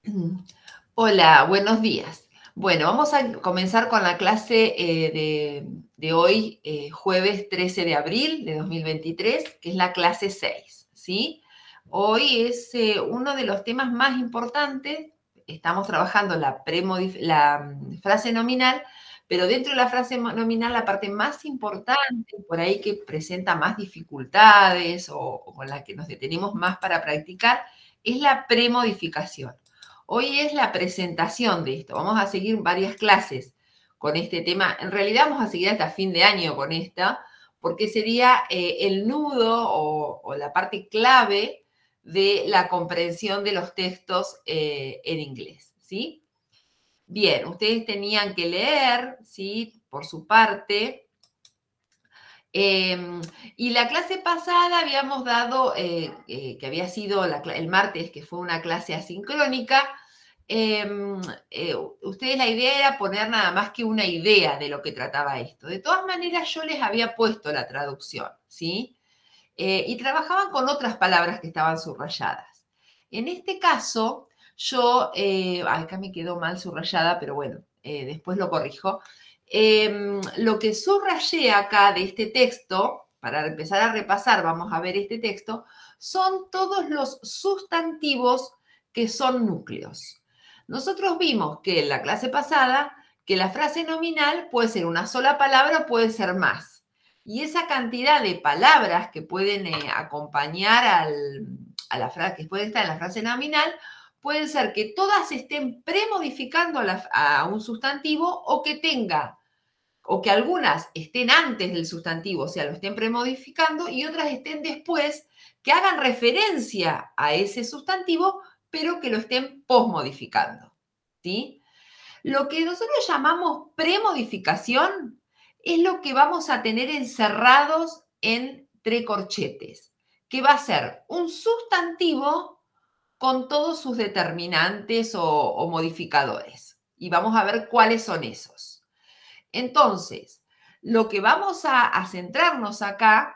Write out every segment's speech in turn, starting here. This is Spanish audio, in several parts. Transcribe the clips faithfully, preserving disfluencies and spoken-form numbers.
Hola, buenos días. Bueno, vamos a comenzar con la clase eh, de, de hoy, eh, jueves trece de abril de dos mil veintitrés, que es la clase seis, ¿sí? Hoy es eh, uno de los temas más importantes. Estamos trabajando la, premodif- la mm, frase nominal, pero dentro de la frase mo- nominal la parte más importante, por ahí que presenta más dificultades o, o con la que nos detenemos más para practicar, es la premodificación. Hoy es la presentación de esto. Vamos a seguir varias clases con este tema. En realidad vamos a seguir hasta fin de año con esta, porque sería eh, el nudo o, o, la parte clave de la comprensión de los textos eh, en inglés, ¿sí? Bien, ustedes tenían que leer, ¿sí? Por su parte. Eh, y la clase pasada habíamos dado, eh, eh, que había sido la, el martes, que fue una clase asincrónica. Eh, eh, ustedes la idea era poner nada más que una idea de lo que trataba esto. De todas maneras, yo les había puesto la traducción, ¿sí? Eh, y trabajaban con otras palabras que estaban subrayadas. En este caso, yo, eh, acá me quedó mal subrayada, pero bueno, eh, después lo corrijo. Eh, lo que subrayé acá de este texto, para empezar a repasar, vamos a ver este texto, son todos los sustantivos que son núcleos. Nosotros vimos que en la clase pasada que la frase nominal puede ser una sola palabra o puede ser más. Y esa cantidad de palabras que pueden eh, acompañar al, a la frase, que puede estar en la frase nominal, puede ser que todas estén premodificando a, la, a un sustantivo o que tenga, o que algunas estén antes del sustantivo, o sea, lo estén premodificando, y otras estén después, que hagan referencia a ese sustantivo, pero que lo estén posmodificando, ¿sí? Lo que nosotros llamamos premodificación es lo que vamos a tener encerrados entre corchetes, que va a ser un sustantivo con todos sus determinantes o, o modificadores. Y vamos a ver cuáles son esos. Entonces, lo que vamos a, a centrarnos acá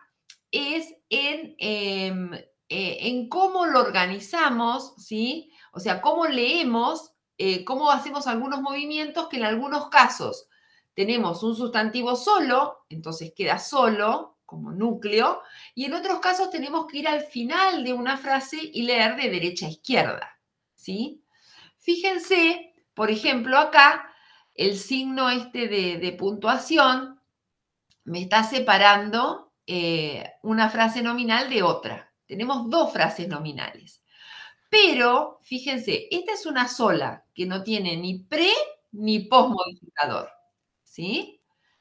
es en, eh, en cómo lo organizamos, ¿sí? O sea, cómo leemos, eh, cómo hacemos algunos movimientos que en algunos casos tenemos un sustantivo solo, entonces queda solo como núcleo, y en otros casos tenemos que ir al final de una frase y leer de derecha a izquierda, ¿sí? Fíjense, por ejemplo, acá el signo este de, de puntuación me está separando eh, una frase nominal de otra. Tenemos dos frases nominales. Pero, fíjense, esta es una sola, que no tiene ni pre ni post modificador, ¿sí?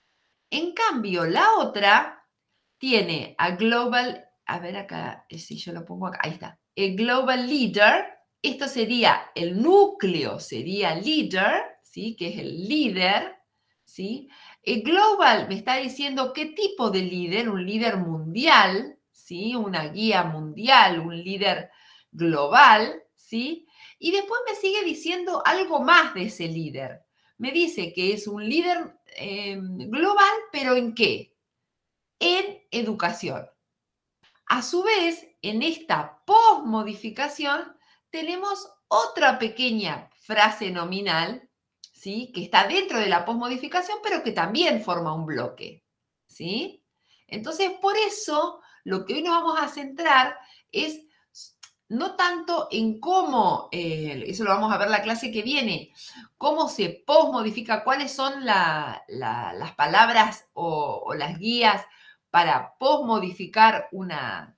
En cambio, la otra tiene a global, a ver acá, si yo lo pongo acá, ahí está, el global leader, esto sería, el núcleo sería leader, ¿sí? Que es el líder, ¿sí? El global me está diciendo qué tipo de líder, un líder mundial, ¿sí? Una guía mundial, un líder global, ¿sí? Y después me sigue diciendo algo más de ese líder. Me dice que es un líder eh, global, pero ¿en qué? En educación. A su vez, en esta posmodificación tenemos otra pequeña frase nominal, ¿sí? Que está dentro de la posmodificación, pero que también forma un bloque, ¿sí? Entonces, por eso, lo que hoy nos vamos a centrar es no tanto en cómo, eh, eso lo vamos a ver la clase que viene, cómo se posmodifica, cuáles son la, la, las palabras o, o las guías para posmodificar una,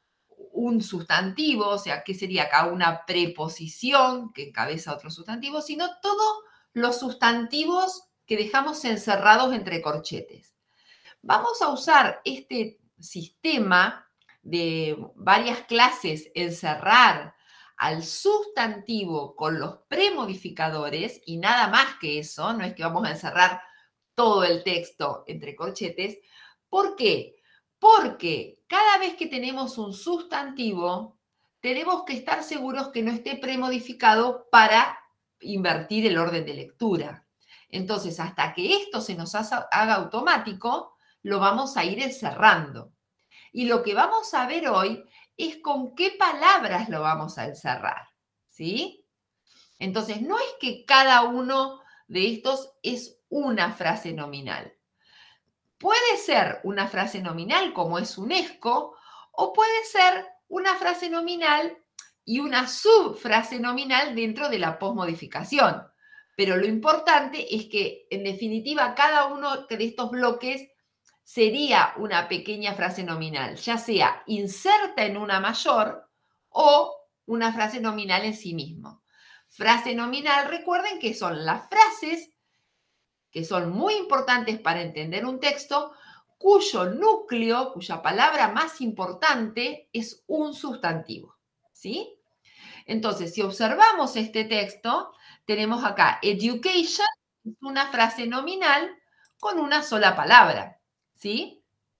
un sustantivo, o sea, ¿qué sería acá? Una preposición que encabeza otro sustantivo, sino todos los sustantivos que dejamos encerrados entre corchetes. Vamos a usar este sistema de varias clases, encerrar al sustantivo con los premodificadores y nada más que eso, no es que vamos a encerrar todo el texto entre corchetes. ¿Por qué? Porque cada vez que tenemos un sustantivo, tenemos que estar seguros que no esté premodificado para invertir el orden de lectura. Entonces, hasta que esto se nos haga automático, lo vamos a ir encerrando. Y lo que vamos a ver hoy es con qué palabras lo vamos a encerrar, ¿sí? Entonces, no es que cada uno de estos es una frase nominal. Puede ser una frase nominal como es UNESCO, o puede ser una frase nominal y una subfrase nominal dentro de la posmodificación. Pero lo importante es que, en definitiva, cada uno de estos bloques sería una pequeña frase nominal, ya sea inserta en una mayor o una frase nominal en sí mismo. Frase nominal, recuerden que son las frases que son muy importantes para entender un texto, cuyo núcleo, cuya palabra más importante es un sustantivo, ¿sí? Entonces, si observamos este texto, tenemos acá education, una frase nominal con una sola palabra, ¿sí?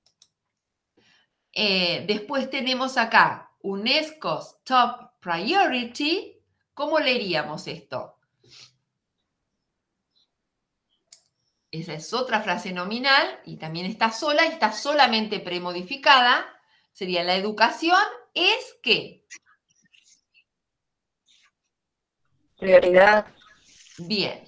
Eh, después tenemos acá UNESCO's Top Priority. ¿Cómo leeríamos esto? Esa es otra frase nominal y también está sola, está solamente premodificada. Sería la educación es ¿qué? Prioridad. Bien.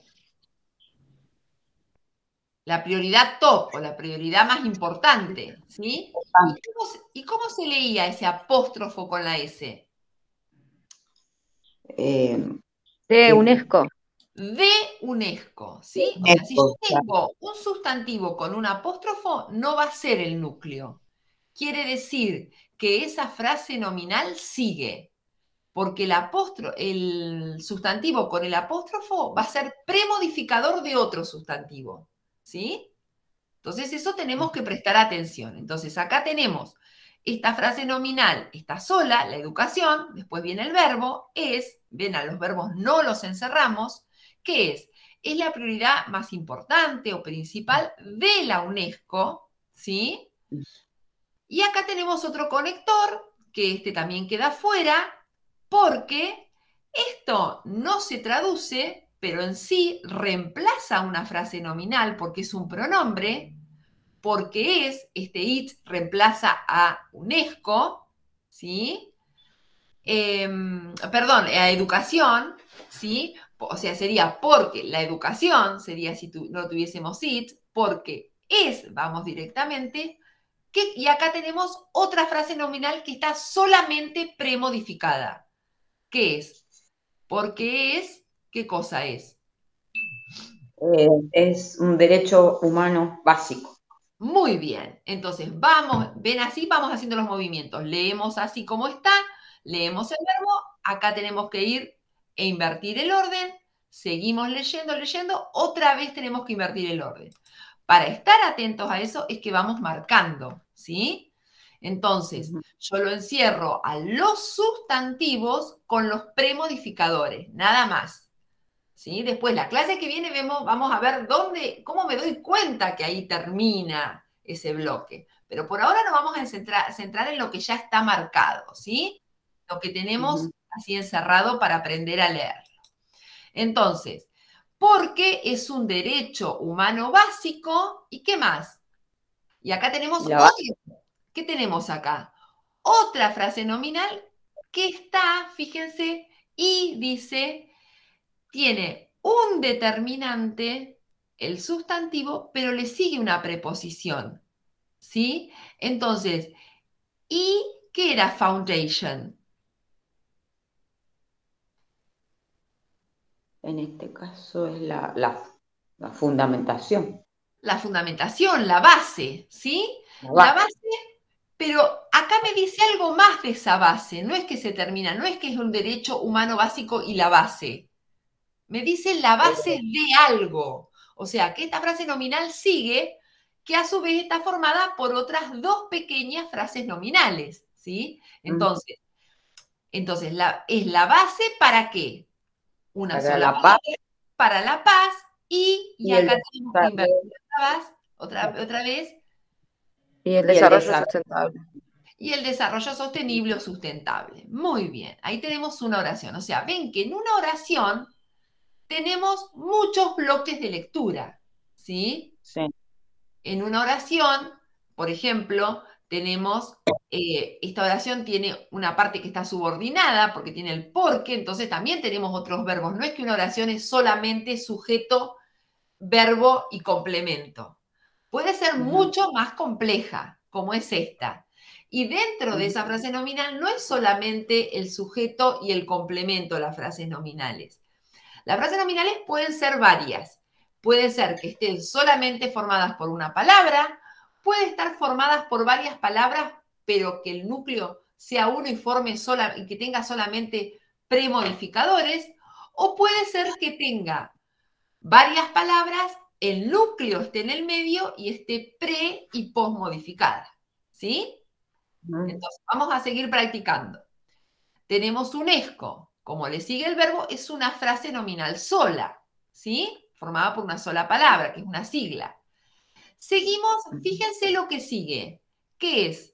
La prioridad top o la prioridad más importante, ¿sí? ¿Y cómo, se, ¿Y cómo se leía ese apóstrofo con la S? Eh, De UNESCO. De UNESCO, ¿sí? O sea, si yo tengo un sustantivo con un apóstrofo, no va a ser el núcleo. Quiere decir que esa frase nominal sigue, porque el, apóstro, el sustantivo con el apóstrofo va a ser premodificador de otro sustantivo, ¿sí? Entonces eso tenemos que prestar atención. Entonces acá tenemos esta frase nominal, está sola, la educación, después viene el verbo, es, ven, a los verbos no los encerramos, ¿qué es? Es la prioridad más importante o principal de la UNESCO, ¿sí? Y acá tenemos otro conector, que este también queda fuera, porque esto no se traduce, pero en sí reemplaza una frase nominal porque es un pronombre, porque es, este it reemplaza a UNESCO, ¿sí? Eh, perdón, a educación, ¿sí? O sea, sería porque la educación, sería si tu, no tuviésemos it, porque es, vamos directamente, que, y acá tenemos otra frase nominal que está solamente premodificada. ¿Qué es? Porque es, ¿qué cosa es? Eh, es un derecho humano básico. Muy bien, entonces vamos, ven así, vamos haciendo los movimientos. Leemos así como está, leemos el verbo, acá tenemos que ir e invertir el orden, seguimos leyendo, leyendo, otra vez tenemos que invertir el orden. Para estar atentos a eso es que vamos marcando, ¿sí? Entonces, yo lo encierro a los sustantivos con los premodificadores, nada más. ¿Sí? Después, la clase que viene vemos, vamos a ver dónde, cómo me doy cuenta que ahí termina ese bloque. Pero por ahora nos vamos a centrar, centrar en lo que ya está marcado, ¿sí? Lo que tenemos uh-huh. así encerrado para aprender a leerlo. Entonces, porque es un derecho humano básico, ¿y qué más? Y acá tenemos otra. ¿Qué tenemos acá? Otra frase nominal que está, fíjense, y dice, tiene un determinante, el sustantivo, pero le sigue una preposición, ¿sí? Entonces, ¿y qué era foundation? En este caso es la, la, la fundamentación. La fundamentación, la base, ¿sí? La base. la base, pero acá me dice algo más de esa base, no es que se termina, no es que es un derecho humano básico y la base. Me dice la base de algo. O sea, que esta frase nominal sigue, que a su vez está formada por otras dos pequeñas frases nominales, ¿sí? Entonces, entonces la, es la base ¿para qué? Una para sola la palabra, paz. Para la paz y, y, y acá tenemos que invertir la paz, otra, otra vez. Y el desarrollo, y el desarrollo sustentable. Y el desarrollo sostenible o sustentable. Muy bien, ahí tenemos una oración. O sea, ven que en una oración tenemos muchos bloques de lectura, ¿sí? Sí. En una oración, por ejemplo, tenemos, eh, esta oración tiene una parte que está subordinada porque tiene el porque, entonces también tenemos otros verbos. No es que una oración es solamente sujeto, verbo y complemento. Puede ser mucho más compleja, como es esta. Y dentro de esa frase nominal no es solamente el sujeto y el complemento las frases nominales. Las frases nominales pueden ser varias. Puede ser que estén solamente formadas por una palabra, puede estar formadas por varias palabras, pero que el núcleo sea uno y forme sola, y que tenga solamente premodificadores, o puede ser que tenga varias palabras, el núcleo esté en el medio y esté pre y posmodificada. ¿Sí? Entonces, vamos a seguir practicando. Tenemos un esco. Como le sigue el verbo, es una frase nominal sola, ¿sí? Formada por una sola palabra, que es una sigla. Seguimos, fíjense lo que sigue. ¿Qué es?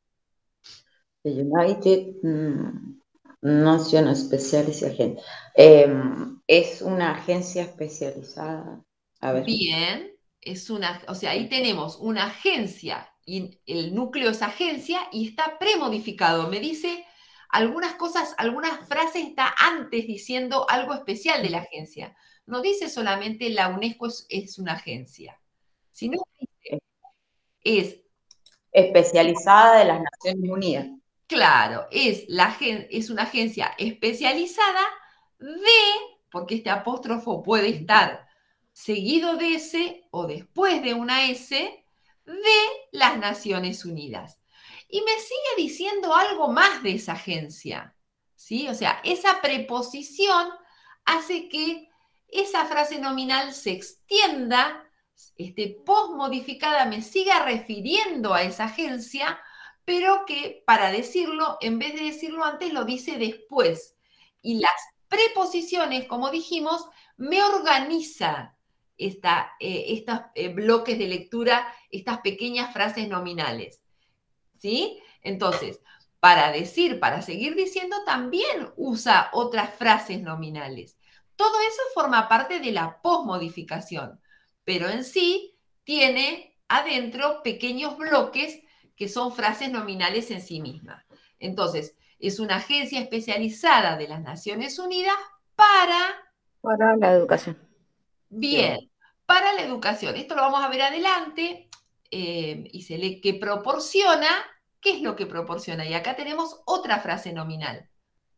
The United mm, Nations Specialist Agency. Eh, es una agencia especializada. A ver. Bien, es una, o sea, ahí tenemos una agencia, y el núcleo es agencia y está premodificado. Me dice algunas cosas, algunas frases está antes diciendo algo especial de la agencia. No dice solamente la UNESCO es, es una agencia, sino dice, es, Especializada de las Naciones Unidas. claro, es, la, es una agencia especializada de, porque este apóstrofo puede estar seguido de S o después de una S, de las Naciones Unidas. Y me sigue diciendo algo más de esa agencia, ¿sí? O sea, esa preposición hace que esa frase nominal se extienda, este, posmodificada, me siga refiriendo a esa agencia, pero que para decirlo, en vez de decirlo antes, lo dice después. Y las preposiciones, como dijimos, me organiza esta, eh, estos eh, bloques de lectura, estas pequeñas frases nominales. ¿Sí? Entonces, para decir, para seguir diciendo, también usa otras frases nominales. Todo eso forma parte de la posmodificación, pero en sí tiene adentro pequeños bloques que son frases nominales en sí mismas. Entonces, es una agencia especializada de las Naciones Unidas para... Para la educación. Bien, para la educación. Esto lo vamos a ver adelante. Eh, y se lee que proporciona. ¿Qué es lo que proporciona? Y acá tenemos otra frase nominal.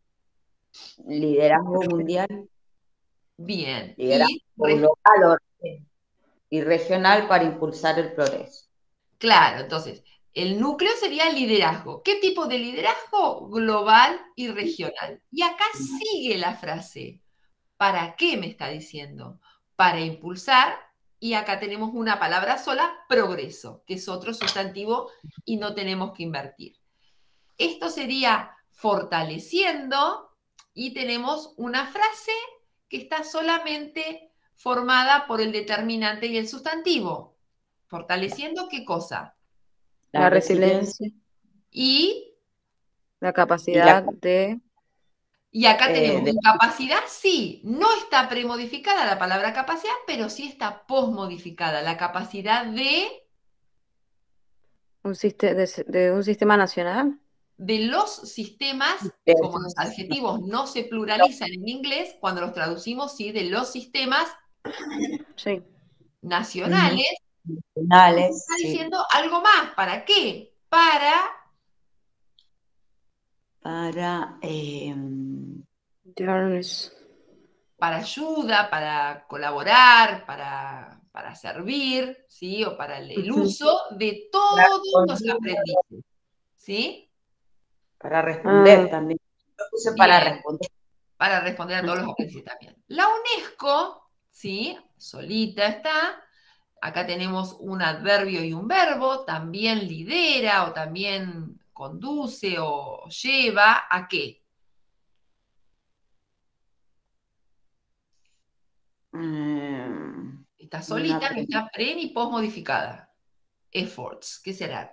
Liderazgo mundial. Bien. Liderazgo Y, local y regional para impulsar el progreso. claro, entonces, el núcleo sería liderazgo. ¿Qué tipo de liderazgo? Global y regional. Y acá sigue la frase. ¿Para qué me está diciendo? Para impulsar, y acá tenemos una palabra sola, progreso, que es otro sustantivo y no tenemos que invertir. Esto sería fortaleciendo, y tenemos una frase que está solamente formada por el determinante y el sustantivo. ¿Fortaleciendo qué cosa? La, la resiliencia. Y la capacidad y la, de... Y acá eh, tenemos de, capacidad, sí, no está premodificada la palabra capacidad, pero sí está posmodificada, la capacidad de... Un sistema, de, de un sistema nacional. De los sistemas, como los adjetivos no se pluralizan en inglés, cuando los traducimos, sí, de los sistemas sí. nacionales. Nacionales. Está sí. diciendo algo más. ¿Para qué? Para... Para... Eh, para ayuda, para colaborar, para, para servir, ¿sí? O para el, el uso de todos los aprendices, ¿sí? Para responder ah. también. Lo puse para Bien. responder. Para responder a todos los aprendices también. La UNESCO, ¿sí? Solita está. Acá tenemos un adverbio y un verbo. También lidera o también conduce o lleva a qué. Mm, está solita, no está pre ni post modificada. Efforts, ¿qué será?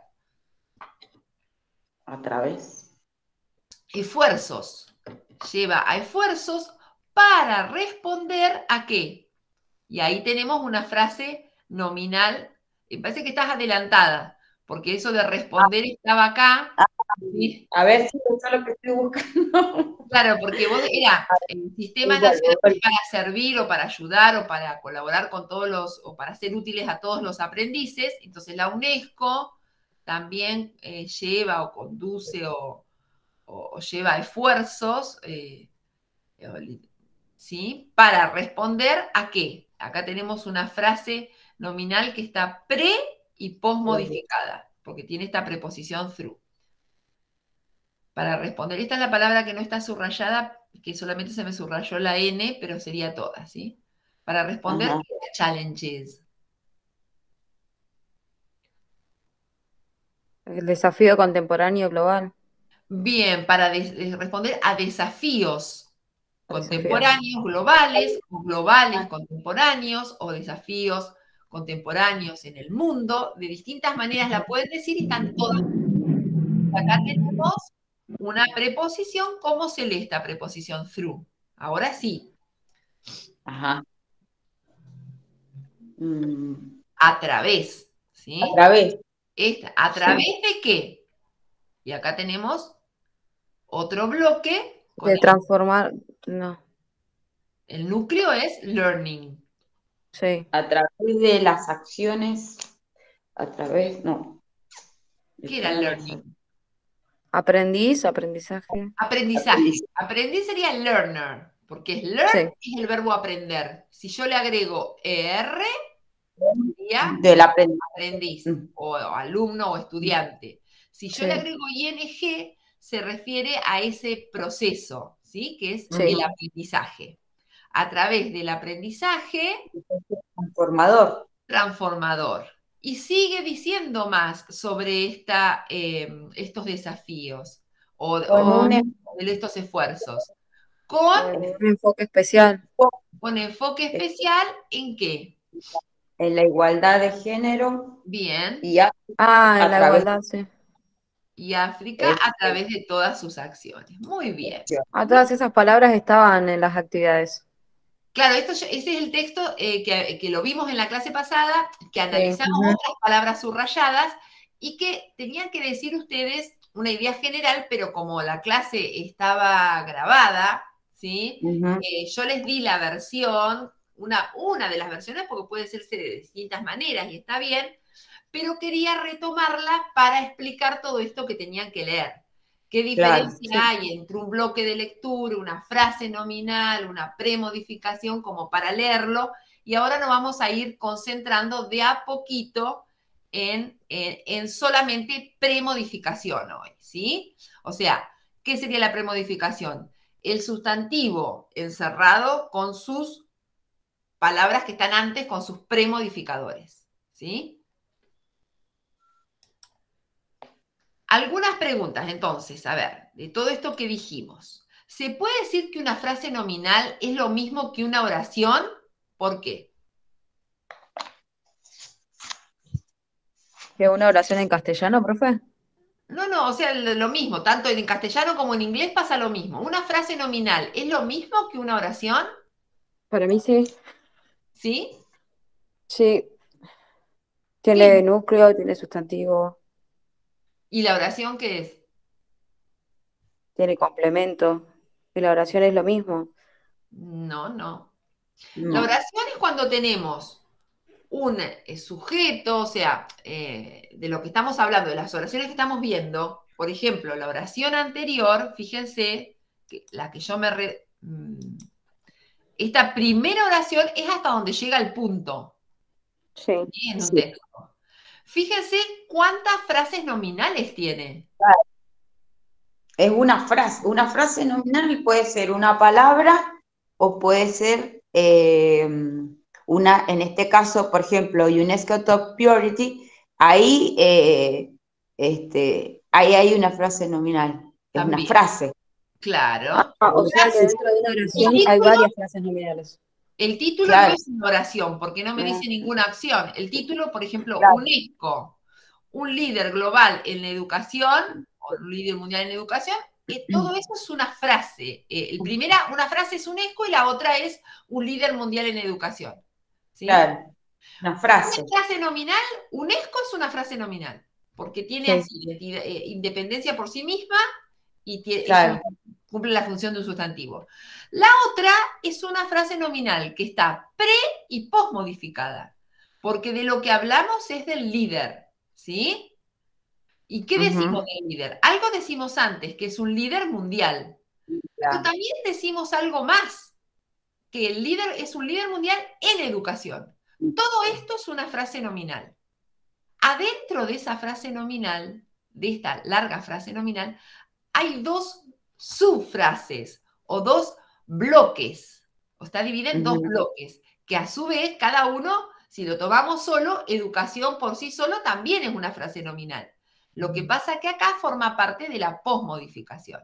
A través. Esfuerzos. Lleva a esfuerzos para responder a qué. Y ahí tenemos una frase nominal. Me parece que estás adelantada, porque eso de responder estaba acá. ¿Sí? A ver si eso es lo que estoy buscando. Claro, porque vos era el sistema Igual, nacional igual. para servir o para ayudar o para colaborar con todos los, o para ser útiles a todos los aprendices. Entonces la UNESCO también eh, lleva o conduce o, o- o lleva esfuerzos, eh, ¿sí? Para responder a qué. Acá tenemos una frase nominal que está pre y post modificada, porque tiene esta preposición through. Para responder, esta es la palabra que no está subrayada, que solamente se me subrayó la N, pero sería toda, ¿sí? Para responder, Ajá. ¿qué es challenges? El desafío contemporáneo global. Bien, para des- eh, responder a desafíos Desafío. contemporáneos globales, o globales contemporáneos, o desafíos contemporáneos en el mundo, de distintas maneras la pueden decir y están todas. Acá tenemos una preposición. ¿Cómo se lee esta preposición through? Ahora sí, Ajá. Mm, a través, ¿sí? a través. Esta, ¿a Sí. través de qué? Y acá tenemos otro bloque con De el, transformar, no, el núcleo es learning. sí. A través de las acciones, a través, no. ¿Qué era learning? Aprendiz, aprendizaje. Aprendizaje. Aprendizaje. Aprendiz sería learner, porque es learn, Sí. es el verbo aprender. Si yo le agrego er, sería Del aprendizaje. aprendiz, Mm. o alumno o estudiante. Si yo Sí. le agrego ing, se refiere a ese proceso, ¿sí? Que es Sí. el aprendizaje. A través del aprendizaje Transformador. transformador. Y sigue diciendo más sobre esta, eh, estos desafíos o, Con o un de estos esfuerzos. Con, Con un enfoque especial. con enfoque especial en qué. en la igualdad de género Bien. y a, Ah, a en la través igualdad, sí. Y África Es- a través de todas sus acciones. Muy bien. Ah, todas esas palabras estaban en las actividades. Claro, esto, ese es el texto eh, que, que lo vimos en la clase pasada, que analizamos Ujú. otras palabras subrayadas y que tenían que decir ustedes una idea general, pero como la clase estaba grabada, ¿sí? Ujú. Eh, yo les di la versión, una, una de las versiones, porque puede hacerse de distintas maneras y está bien, pero quería retomarla para explicar todo esto que tenían que leer. ¿Qué diferencia Claro, sí. hay entre un bloque de lectura, una frase nominal, una premodificación como para leerlo? Y ahora nos vamos a ir concentrando de a poquito en, en, en solamente premodificación hoy, ¿sí? O sea, ¿qué sería la premodificación? El sustantivo encerrado con sus palabras que están antes, con sus premodificadores, ¿sí? Algunas preguntas, entonces, a ver, de todo esto que dijimos. ¿Se puede decir que una frase nominal es lo mismo que una oración? ¿Por qué? ¿Que una oración en castellano, profe? No, no, o sea, lo mismo, tanto en castellano como en inglés pasa lo mismo. ¿Una frase nominal es lo mismo que una oración? Para mí sí. ¿Sí? Sí, ¿Qué? tiene núcleo, tiene sustantivo, ¿Y la oración qué es? tiene complemento. Y la oración es lo mismo. No, no. La No. oración es cuando tenemos un eh, sujeto, o sea, eh, de lo que estamos hablando, de las oraciones que estamos viendo. Por ejemplo, la oración anterior, fíjense, que la que yo me... Re, mm, esta primera oración es hasta donde llega el punto, Sí. ¿sí? En un Sí. texto. Fíjense cuántas frases nominales tiene. Es una frase. Una frase nominal puede ser una palabra o puede ser eh, una, en este caso, por ejemplo, UNESCO Top Priority, ahí, eh, este, ahí hay una frase nominal. Es una También, frase. claro. Ah, o sea que Frase, dentro de una El oración hay título, varias frases nominales. el título no claro, es una oración, porque no me Ah, dice ninguna acción. El título, por ejemplo, claro. UNESCO, un líder global en la educación, o un líder mundial en la educación, eh, todo eso es una frase. Eh, el primera, una frase es UNESCO y la otra es un líder mundial en educación. ¿Sí? Claro, una frase. Una frase nominal, UNESCO es una frase nominal. porque tiene Sí. así, identidad- eh, independencia por sí misma y tie- es Claro. un- cumple la función de un sustantivo. La otra es una frase nominal que está pre y posmodificada, porque de lo que hablamos es del líder, ¿sí? ¿Y qué decimos Ujú. del líder? Algo decimos antes, que es un líder mundial, pero Claro. también decimos algo más, que el líder es un líder mundial en educación. Todo esto es una frase nominal. Adentro de esa frase nominal, de esta larga frase nominal, hay dos subfrases o dos bloques. O está dividida en dos Ujú. bloques, que a su vez cada uno, si lo tomamos solo, educación por sí solo también es una frase nominal. Lo que pasa es que acá forma parte de la posmodificación.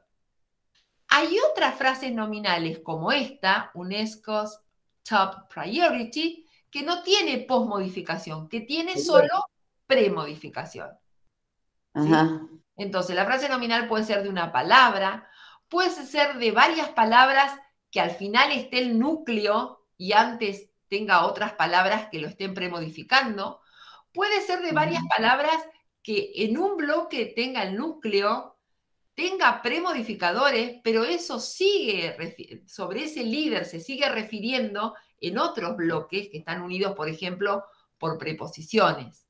Hay otras frases nominales como esta, UNESCO's Top Priority, que no tiene posmodificación, que tiene solo premodificación. ¿Sí? Ajá. Entonces, la frase nominal puede ser de una palabra, puede ser de varias palabras que al final esté el núcleo y antes tenga otras palabras que lo estén premodificando. Puede ser de varias palabras que en un bloque tenga el núcleo, tenga premodificadores, pero eso sigue, sobre ese líder se sigue refiriendo en otros bloques que están unidos, por ejemplo, por preposiciones.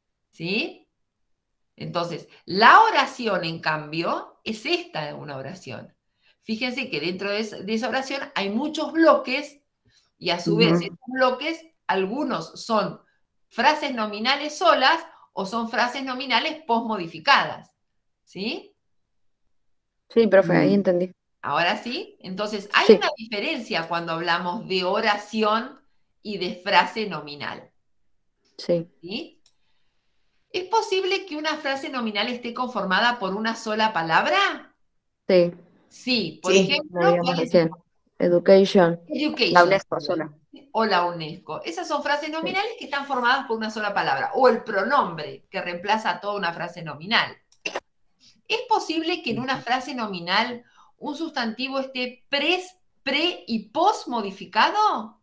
¿Sí? Entonces, la oración, en cambio, es esta una oración. Fíjense que dentro de esa oración hay muchos bloques y a su Ujú. vez estos bloques, algunos son frases nominales solas o son frases nominales posmodificadas. ¿Sí? Sí, profe, ahí Mm. entendí. Ahora sí, entonces hay Sí, una diferencia cuando hablamos de oración y de frase nominal. sí, ¿Sí? ¿Es posible que una frase nominal esté conformada por una sola palabra? sí, Sí, por Sí. como ejemplo, digamos ¿cuál es? recién. Education, la Education UNESCO sola. o la UNESCO. Esas son frases nominales que están formadas por una sola palabra. O el pronombre, que reemplaza a toda una frase nominal. ¿Es posible que en una frase nominal un sustantivo esté pre, pre y post modificado?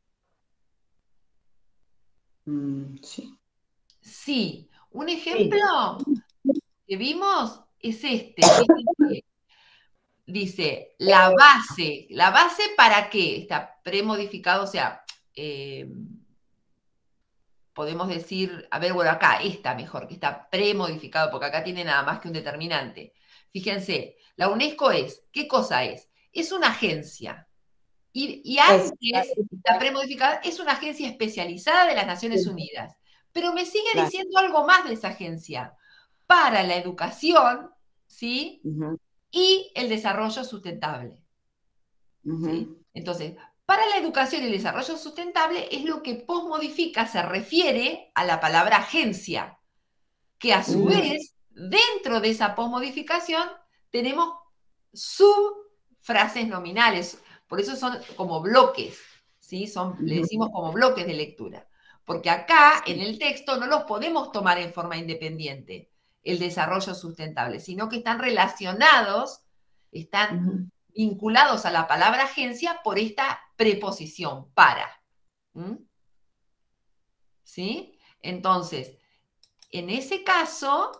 Mm, sí. Sí. Un Sí. ejemplo que vimos es este. Fíjense. Dice, la base. ¿La base para qué? Está premodificado, o sea, eh, podemos decir, a ver, bueno, acá está mejor, que está premodificado, porque acá tiene nada más que un determinante. Fíjense, la UNESCO es, ¿qué cosa es? Es una agencia. Y, y Es. antes, está premodificada, es una agencia especializada de las Naciones Unidas. Pero me sigue Claro. diciendo algo más de esa agencia. Para la educación, ¿sí? Ujú. Y el desarrollo sustentable. ¿Sí? Ujú. Entonces, para la educación y el desarrollo sustentable es lo que posmodifica, se refiere a la palabra agencia, que a su Ujú. vez, dentro de esa posmodificación, tenemos subfrases nominales. Por eso son como bloques, ¿sí? Son, le decimos como bloques de lectura. Porque acá, en el texto, no los podemos tomar en forma independiente, el desarrollo sustentable, sino que están relacionados, están Ujú. vinculados a la palabra agencia por esta preposición, para. ¿Mm? ¿Sí? Entonces, en ese caso,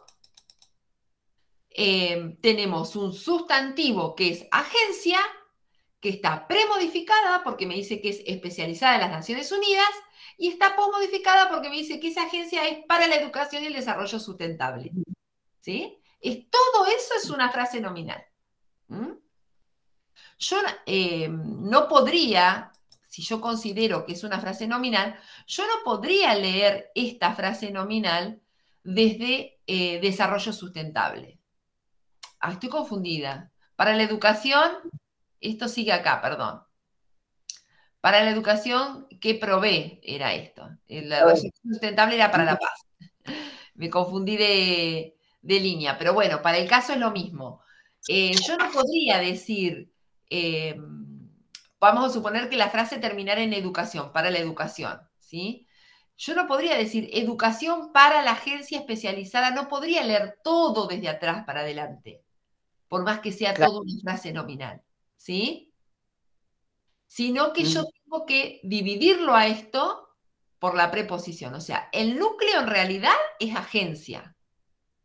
eh, tenemos un sustantivo que es agencia, que está premodificada porque me dice que es especializada en las Naciones Unidas, y está posmodificada porque me dice que esa agencia es para la educación y el desarrollo sustentable. ¿Sí? Es, todo eso es una frase nominal. ¿Mm? Yo eh, no podría, si yo considero que es una frase nominal, yo no podría leer esta frase nominal desde eh, desarrollo sustentable. Ah, estoy confundida. Para la educación, esto sigue acá, perdón. Para la educación, ¿qué provee? Era esto. El desarrollo sustentable era para la paz. Me confundí de, de línea, pero bueno, para el caso es lo mismo. Eh, yo no podría decir, eh, vamos a suponer que la frase terminara en educación, para la educación, ¿sí? Yo no podría decir educación para la agencia especializada, no podría leer todo desde atrás para adelante, por más que sea Claro. todo una frase nominal, ¿sí? Sino que yo Ujú. tengo que dividirlo a esto por la preposición. O sea, el núcleo en realidad es agencia.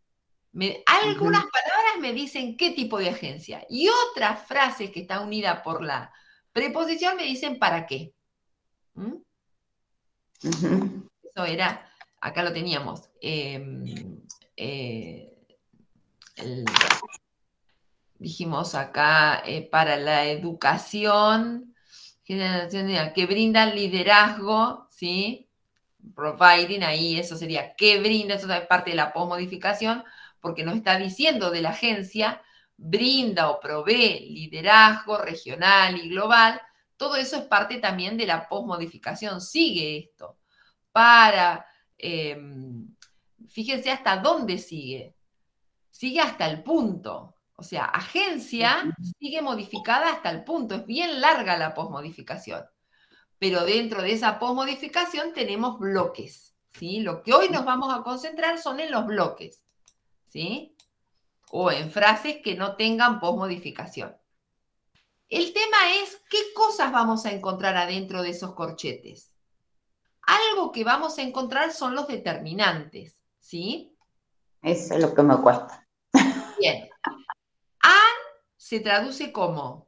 Me, algunas uh-huh. palabras me dicen qué tipo de agencia y otras frases que están unidas por la preposición me dicen para qué. ¿Mm? Uh-huh. Eso era, acá lo teníamos. Eh, eh, el, dijimos acá, eh, para la educación, que brinda liderazgo, ¿sí? Providing, ahí eso sería, ¿qué brinda? Eso es parte de la posmodificación, porque nos está diciendo de la agencia, brinda o provee liderazgo regional y global. Todo eso es parte también de la posmodificación. Sigue esto. Para, eh, fíjense hasta dónde sigue. Sigue hasta el punto. O sea, agencia sigue modificada hasta el punto. Es bien larga la posmodificación. Pero dentro de esa posmodificación tenemos bloques, ¿sí? Lo que hoy nos vamos a concentrar son en los bloques, ¿sí? O en frases que no tengan posmodificación. El tema es qué cosas vamos a encontrar adentro de esos corchetes. Algo que vamos a encontrar son los determinantes, ¿sí? Eso es lo que me cuesta. Bien. An se traduce como...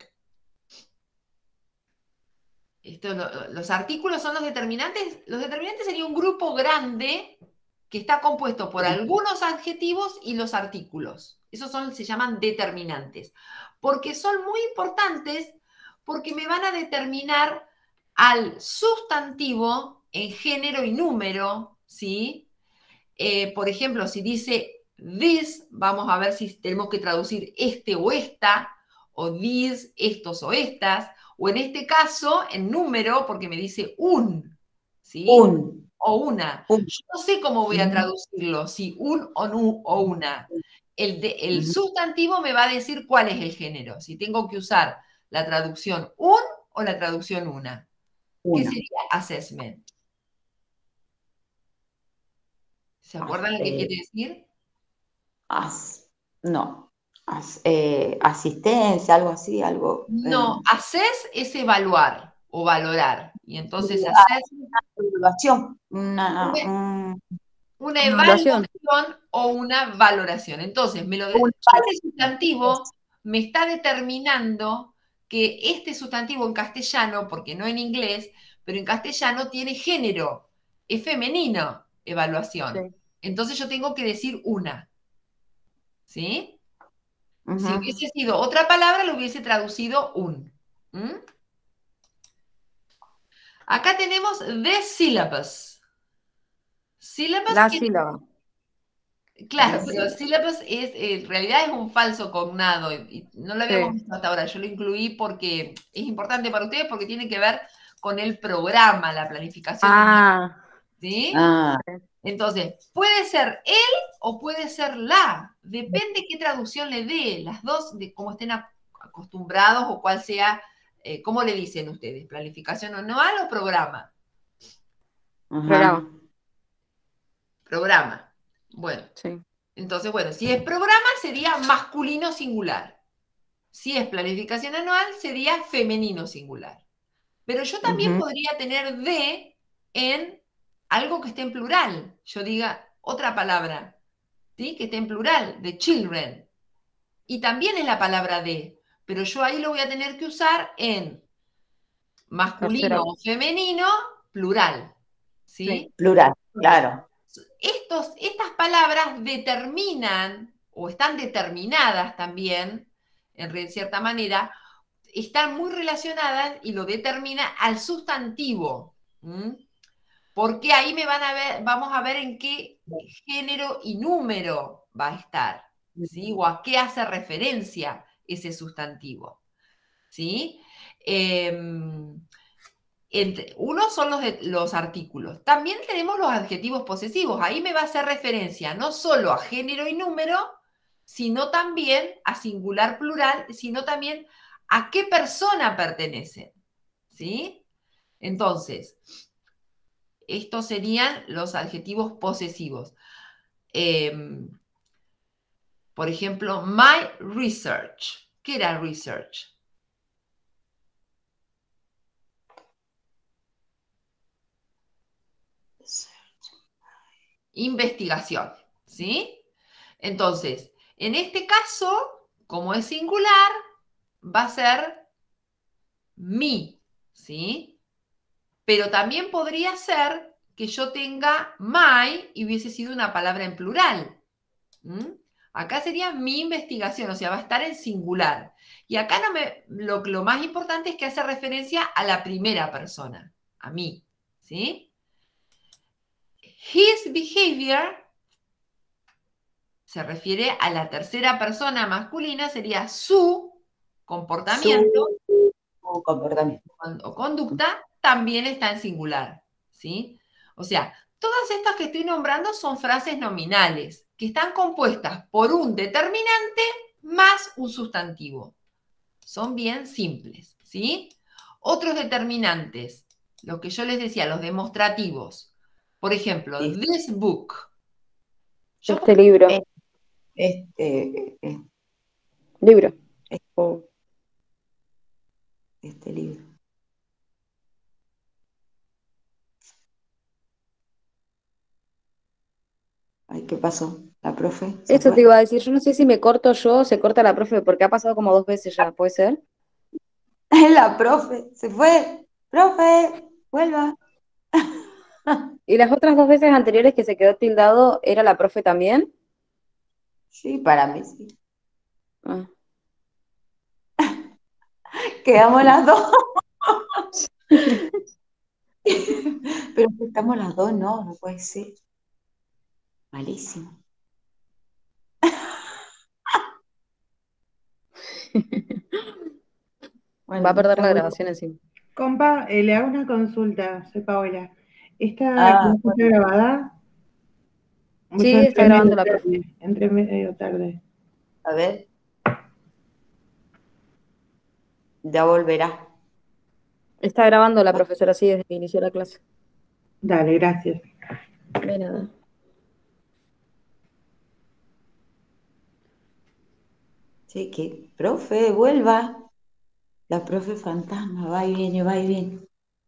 Esto, lo, los artículos son los determinantes. Los determinantes sería un grupo grande que está compuesto por algunos adjetivos y los artículos. Esos son, se llaman determinantes. Porque son muy importantes porque me van a determinar al sustantivo en género y número, ¿sí? Eh, por ejemplo, si dice this, vamos a ver si tenemos que traducir este o esta, o these, estos o estas, o en este caso, en número, porque me dice un, ¿sí? Un. O una. Un. Yo no sé cómo voy a traducirlo, si un o, nu, o una. El, de, el sustantivo me va a decir cuál es el género, si tengo que usar la traducción un o la traducción una. una. ¿Qué sería assessment? ¿Se acuerdan lo que quiere decir? As, no. As, eh, asistencia, algo así, algo. No, eh. assess es evaluar o valorar. Y entonces assess. Una evaluación. Una, una, un, una evaluación o una valoración. Entonces, me lo de, este sustantivo me está determinando que este sustantivo en castellano, porque no en inglés, pero en castellano tiene género, es femenino, evaluación. Sí. Entonces yo tengo que decir una. ¿Sí? Uh-huh. Si hubiese sido otra palabra, lo hubiese traducido un. ¿Mm? Acá tenemos the syllabus. Syllabus La que, sílaba. Claro, pero el syllabus es, en realidad es un falso cognado y no lo habíamos sí. visto hasta ahora. Yo lo incluí porque es importante para ustedes porque tiene que ver con el programa, la planificación. Ah. ¿Sí? Ah. Entonces, puede ser él o puede ser la. Depende qué traducción le dé. Las dos, de cómo estén acostumbrados o cuál sea, eh, ¿cómo le dicen ustedes? ¿Planificación anual o programa? Uh-huh. Programa. Programa. Bueno. Sí. Entonces, bueno, si es programa sería masculino singular. Si es planificación anual sería femenino singular. Pero yo también uh-huh. podría tener de en algo que esté en plural. Yo diga otra palabra, ¿sí? Que esté en plural, de children. Y también es la palabra de, pero yo ahí lo voy a tener que usar en masculino o femenino, plural. ¿Sí? Sí, plural, claro. Estos, estas palabras determinan, o están determinadas también, en cierta manera, están muy relacionadas y lo determina al sustantivo. ¿Mm? Porque ahí me van a ver, vamos a ver en qué género y número va a estar, ¿sí? O a qué hace referencia ese sustantivo, ¿sí? Eh, entre, uno son los, de, los artículos. También tenemos los adjetivos posesivos. Ahí me va a hacer referencia no solo a género y número, sino también a singular plural, sino también a qué persona pertenecen, ¿sí? Entonces, estos serían los adjetivos posesivos. Eh, por ejemplo, my research. ¿Qué era research? Investigación, ¿sí? Entonces, en este caso, como es singular, va a ser mi, ¿sí? Pero también podría ser que yo tenga my y hubiese sido una palabra en plural. ¿Mm? Acá sería mi investigación, o sea, va a estar en singular. Y acá no me, lo, lo más importante es que hace referencia a la primera persona, a mí, ¿sí? His behavior se refiere a la tercera persona masculina, sería su comportamiento Su comportamiento. o conducta, también está en singular, ¿sí? O sea, todas estas que estoy nombrando son frases nominales, que están compuestas por un determinante más un sustantivo. Son bien simples, ¿sí? Otros determinantes, lo que yo les decía, los demostrativos. Por ejemplo, Sí. this book. Yo Este libro. Eh, Este, eh, Libro. O- este libro. Ay, ¿qué pasó? ¿La profe se Esto te fue? iba a decir, yo no sé si me corto yo o se corta la profe, porque ha pasado como dos veces ya, ¿puede ser? La profe se fue. Profe, vuelva. ¿Y las otras dos veces anteriores que se quedó tildado, era la profe también? Sí, para mí sí. Ah. Quedamos las dos. Pero que estamos las dos, no, no puede ser. Malísimo. Va Bueno, a perder está la bueno. grabación encima. Compa, eh, le hago una consulta, soy Paola. ¿Esta Ah, clase está bueno, grabada? Pues yo Sí, está entré grabando medio la profe. tarde, entré medio tarde. a ver. Ya volverá. Está grabando la profesora, sí, desde que inició la clase. Dale, gracias. De nada. Sí, que, profe, vuelva. La profe fantasma, va y viene, va y viene.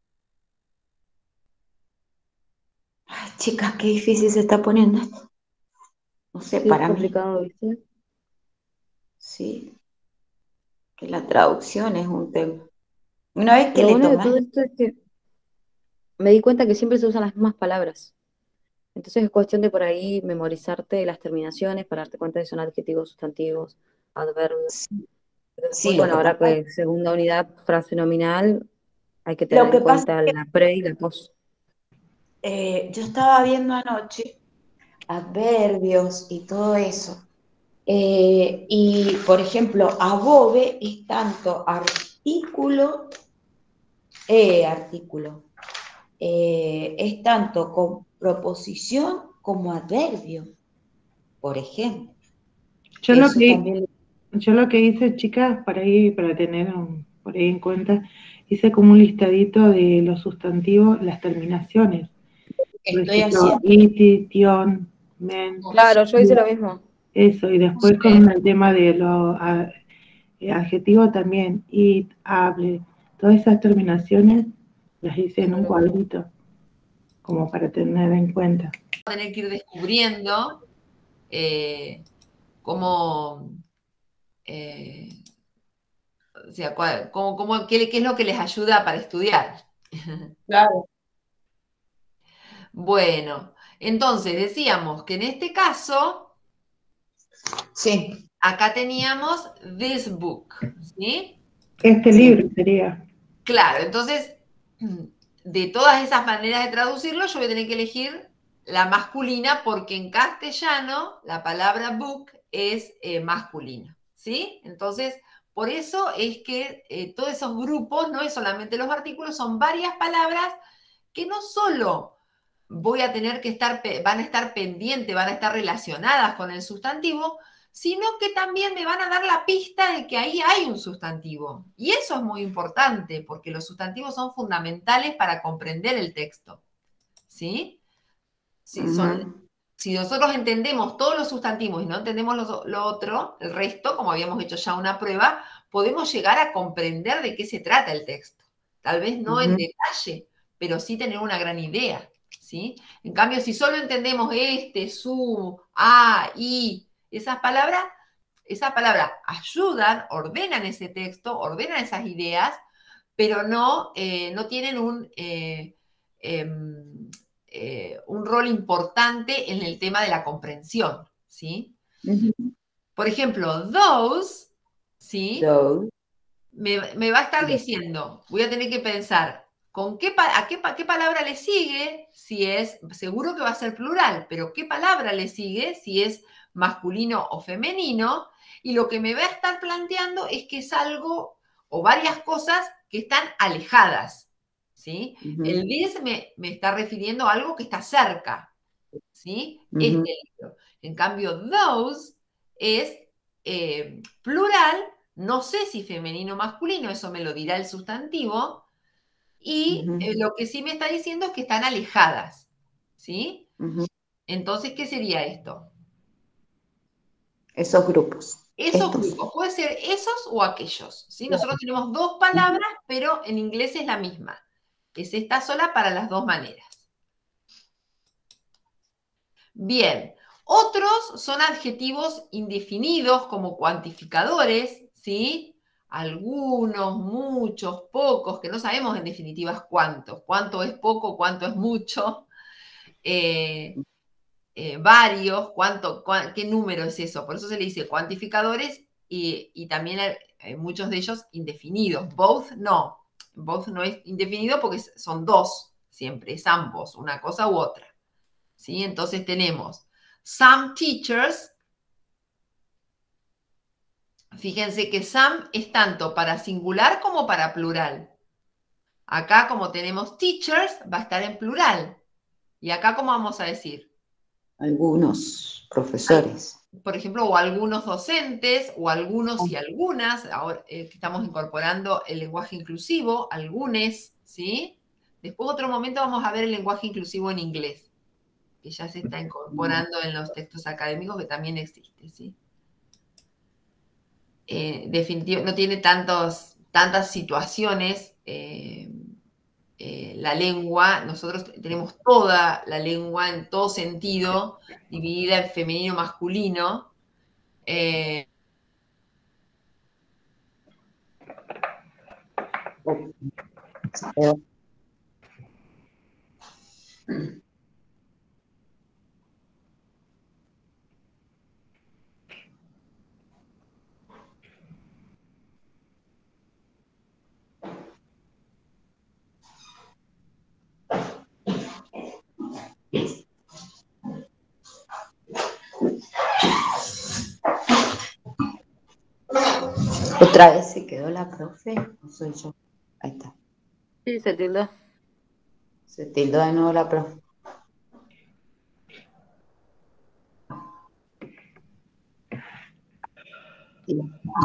Ay, chicas, qué difícil se está poniendo esto. No sé, Sí, es para mí. complicado, ¿viste? Sí, que la traducción es un tema. Una vez que Lo le bueno de tomás, todo esto es que me di cuenta que siempre se usan las mismas palabras. Entonces es cuestión de por ahí memorizarte las terminaciones para darte cuenta de si son adjetivos, sustantivos, adverbios. sí, Pero sí, después, lo bueno, que ahora pasa, que segunda unidad, frase nominal, hay que tener lo en que pasa cuenta es la pre y la post. que eh, yo estaba viendo anoche adverbios y todo eso. Eh, y, por ejemplo, above es tanto artículo, eh, artículo, eh, es tanto con proposición como adverbio, por ejemplo. Yo Que lo eso que, también, yo lo que hice, chicas, para ir, para tener um, por ahí en cuenta, hice como un listadito de los sustantivos, las terminaciones. Por estoy ejemplo, haciendo. iti, tion, men, Claro, yo hice lo mismo. eso, y después con el tema de los a- eh, adjetivos también, it, hable, todas esas terminaciones las hice en un Claro. cuadrito, como para tener en cuenta. tener que ir descubriendo eh, cómo, eh, o sea, cuál- cómo- cómo- qué, qué es lo que les ayuda para estudiar. Claro. Bueno, entonces decíamos que en este caso, Sí, acá teníamos this book, ¿sí? Este sí. libro sería, Claro, entonces, de todas esas maneras de traducirlo, yo voy a tener que elegir la masculina porque en castellano la palabra book es eh, masculina, ¿sí? Entonces, por eso es que eh, todos esos grupos, no es solamente los artículos, son varias palabras que no solo voy a tener que estar, van a estar pendientes, van a estar relacionadas con el sustantivo, sino que también me van a dar la pista de que ahí hay un sustantivo. Y eso es muy importante, porque los sustantivos son fundamentales para comprender el texto. ¿Sí? Si, son, Ujú. si nosotros entendemos todos los sustantivos y no entendemos lo, lo otro, el resto, como habíamos hecho ya una prueba, podemos llegar a comprender de qué se trata el texto. Tal vez no en Ujú. detalle, pero sí tener una gran idea. ¿Sí? En cambio, si solo entendemos este, su, a, y, Esas palabras, esas palabras ayudan, ordenan ese texto, ordenan esas ideas, pero no, eh, no tienen un, eh, eh, eh, un rol importante en el tema de la comprensión, ¿sí? Ujú. Por ejemplo, those, ¿sí? Those. Me, me va a estar Yes. diciendo, voy a tener que pensar, ¿con qué, pa- a qué, pa- qué palabra le sigue? Si es, seguro que va a ser plural, pero ¿qué palabra le sigue? Si es masculino o femenino. Y lo que me va a estar planteando es que es algo o varias cosas que están alejadas, ¿sí? Ujú. El this me, me está refiriendo a algo que está cerca, ¿sí? Ujú. Este libro. En cambio, those es eh, plural, no sé si femenino o masculino, eso me lo dirá el sustantivo, y Ujú. eh, lo que sí me está diciendo es que están alejadas, ¿sí? Ujú. Entonces, ¿qué sería esto? Esos grupos. Esos Estos. grupos, puede ser esos o aquellos, ¿sí? Nosotros tenemos dos palabras, pero en inglés es la misma. Es esta sola para las dos maneras. Bien, otros son adjetivos indefinidos como cuantificadores, ¿sí? Algunos, muchos, pocos, que no sabemos en definitiva cuántos. Cuánto es poco, cuánto es mucho. Eh, eh, varios, cuánto, cuán- qué número es eso. Por eso se le dice cuantificadores y, y también hay, hay muchos de ellos indefinidos. Both no. Both no es indefinido porque son dos siempre, es ambos, una cosa u otra. ¿Sí? Entonces tenemos some teachers. Fíjense que some es tanto para singular como para plural. Acá, como tenemos teachers, va a estar en plural. Y acá, ¿cómo vamos a decir? Algunos profesores. Por ejemplo, o algunos docentes, o algunos y algunas. Ahora eh, que estamos incorporando el lenguaje inclusivo, algunes, ¿sí? Después, otro momento, vamos a ver el lenguaje inclusivo en inglés, que ya se está incorporando en los textos académicos, que también existe, ¿sí? Eh, definitivo, no tiene tantos, tantas situaciones eh, eh, la lengua. Nosotros tenemos toda la lengua en todo sentido, dividida en femenino, masculino. Eh, ¿Otra vez se quedó la profe? ¿O soy yo? Ahí está. Sí, se tildó. Se tildó de nuevo la profe. Sí.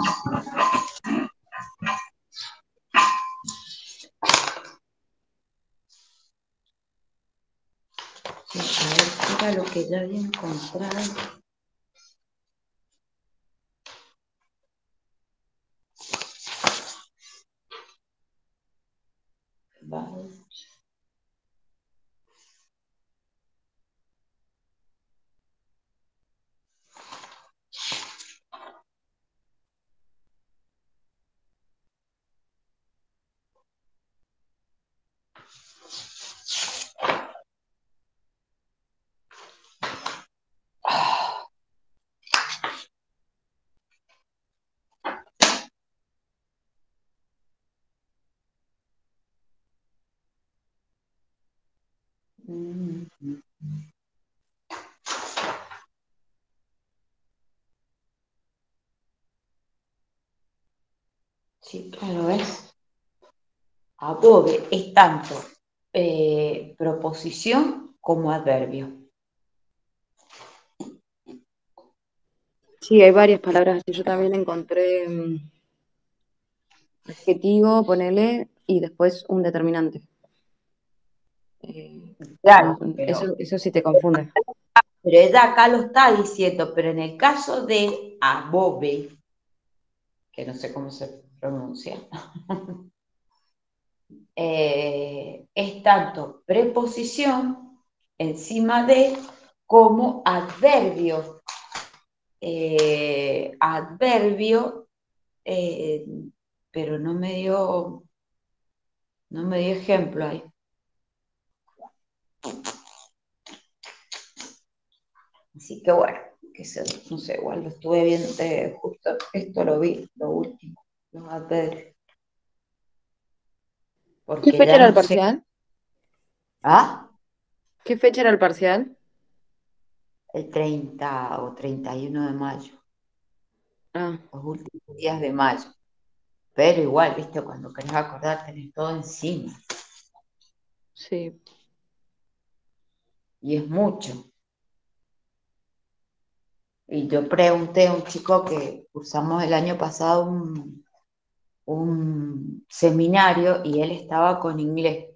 Sí, a ver, ¿qué era lo que ya había encontrado? Vale. Sí, claro, ¿ves? Adobe es tanto eh, proposición como adverbio. Sí, hay varias palabras así. Yo también encontré mm, adjetivo, ponele, y después un determinante. Eh, Claro, no, pero, eso, eso sí te confunde. pero ella acá lo está diciendo, pero en el caso de Adobe, que no sé cómo se pronuncia, eh, es tanto preposición encima de como adverbio. eh, adverbio, eh, pero no me dio, no me dio ejemplo ahí. Así que bueno, que se, no sé, igual lo estuve viendo, eh, justo esto lo vi, lo último, los adverbios. ¿Qué Porque fecha ya era el no sé. parcial? ¿Ah? ¿Qué fecha era el parcial? El treinta o treinta y uno de mayo, Ah, los últimos días de mayo. Pero igual, viste, cuando querés acordar tenés todo encima. sí. Y es mucho. Y yo pregunté a un chico que cursamos el año pasado un, un seminario y él estaba con inglés.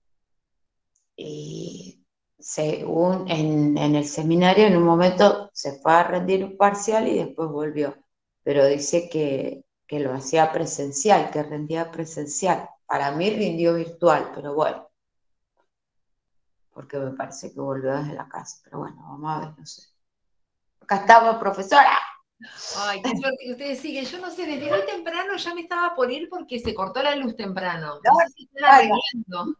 Y según en, en el seminario, en un momento se fue a rendir un parcial y después volvió. Pero dice que, que lo hacía presencial, que rendía presencial. Para mí rindió virtual, pero bueno, porque me parece que volvió desde la casa. Pero bueno, vamos a ver, no sé. Acá estamos, profesora. Ay, qué suerte que ustedes siguen. Yo no sé, desde hoy temprano ya me estaba por ir porque se cortó la luz temprano. No sé si están Vaya, arreglando.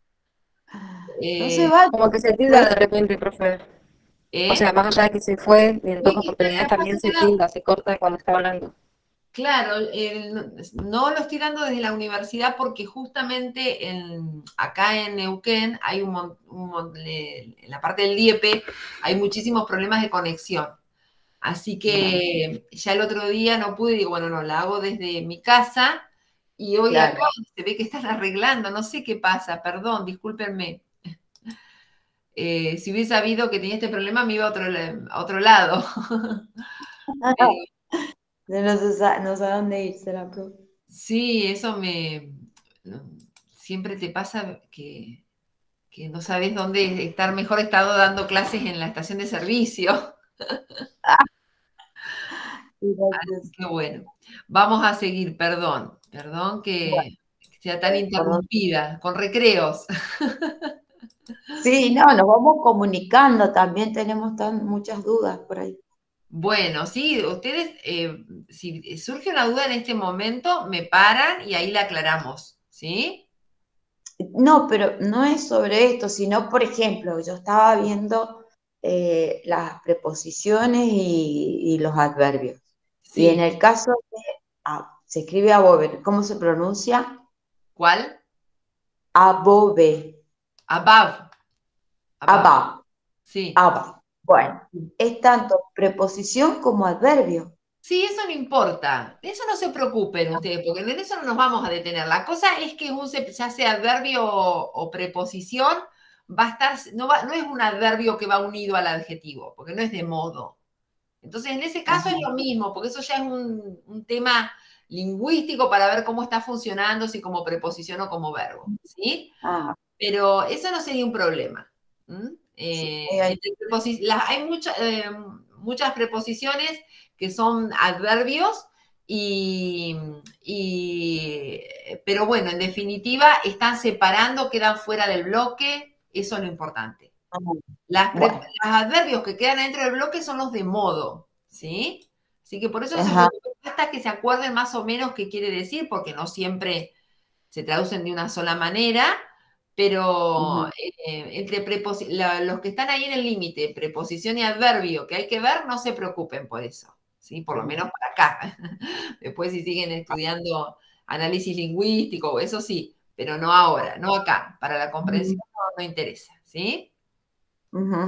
no se Eh, va. Como que se tilda de repente, profe. O ¿eh? sea, más allá de que se fue, y en Uy, dos que está oportunidades capaz también se ahora- tilda, se corta cuando está hablando. Claro, el- no lo estoy dando desde la universidad porque justamente en- acá en Neuquén hay un, mon- un mon- le- en la parte del D I E P hay muchísimos problemas de conexión. Así que ya el otro día no pude, digo, bueno, no, la hago desde mi casa y hoy Claro. acá se ve que están arreglando, no sé qué pasa, perdón, discúlpenme. Eh, si hubiese sabido que tenía este problema me iba a otro, la- a otro lado. Eh, No sé, sa- no sé a dónde irse la profe. sí, eso me... no, siempre te pasa que, que no sabes dónde estar mejor estado dando clases en la estación de servicio. Gracias. Qué bueno. Vamos a seguir, perdón, perdón Bueno, que sea tan perdón. interrumpida, con recreos. Sí, no, nos vamos comunicando, también tenemos tan, muchas dudas por ahí. Bueno, sí, ustedes, eh, si surge una duda en este momento, me paran y ahí la aclaramos, ¿sí? No, pero no es sobre esto, sino, por ejemplo, yo estaba viendo eh, las preposiciones y, y los adverbios. Y en Sí. el caso de, ah, se escribe above, ¿cómo se pronuncia? ¿Cuál? Above, Above. Above. above, Sí. above. Bueno, es tanto preposición como adverbio. Sí, eso no importa. De eso no se preocupen ustedes, porque en eso no nos vamos a detener. La cosa es que un, se- ya sea adverbio o, o preposición, va a estar, no, va- no es un adverbio que va unido al adjetivo, porque no es de modo. Entonces, en ese caso Ajá. es lo mismo, porque eso ya es un, un tema lingüístico para ver cómo está funcionando, si como preposición o como verbo, ¿sí? Ah, Pero eso no sería un problema. ¿Mm? sí, Eh, ahí hay- entre preposi- las- hay mucha- eh, muchas preposiciones que son adverbios y, y- pero bueno, en definitiva, están separando, quedan fuera del bloque, eso es lo importante. ah, Las pre- bueno, los adverbios que quedan dentro del bloque son los de modo, ¿sí? Así que por eso no se ajá, preocupen, hasta que se acuerden más o menos qué quiere decir, porque no siempre se traducen de una sola manera, pero ujú, eh, entre preposi- la- los que están ahí en el límite, preposición y adverbio, que hay que ver, no se preocupen por eso, ¿sí? Por lo ujú. menos para acá. Después si siguen estudiando análisis lingüístico, eso sí, pero no ahora, no acá. Para la comprensión no, no interesa, ¿sí? Ujú.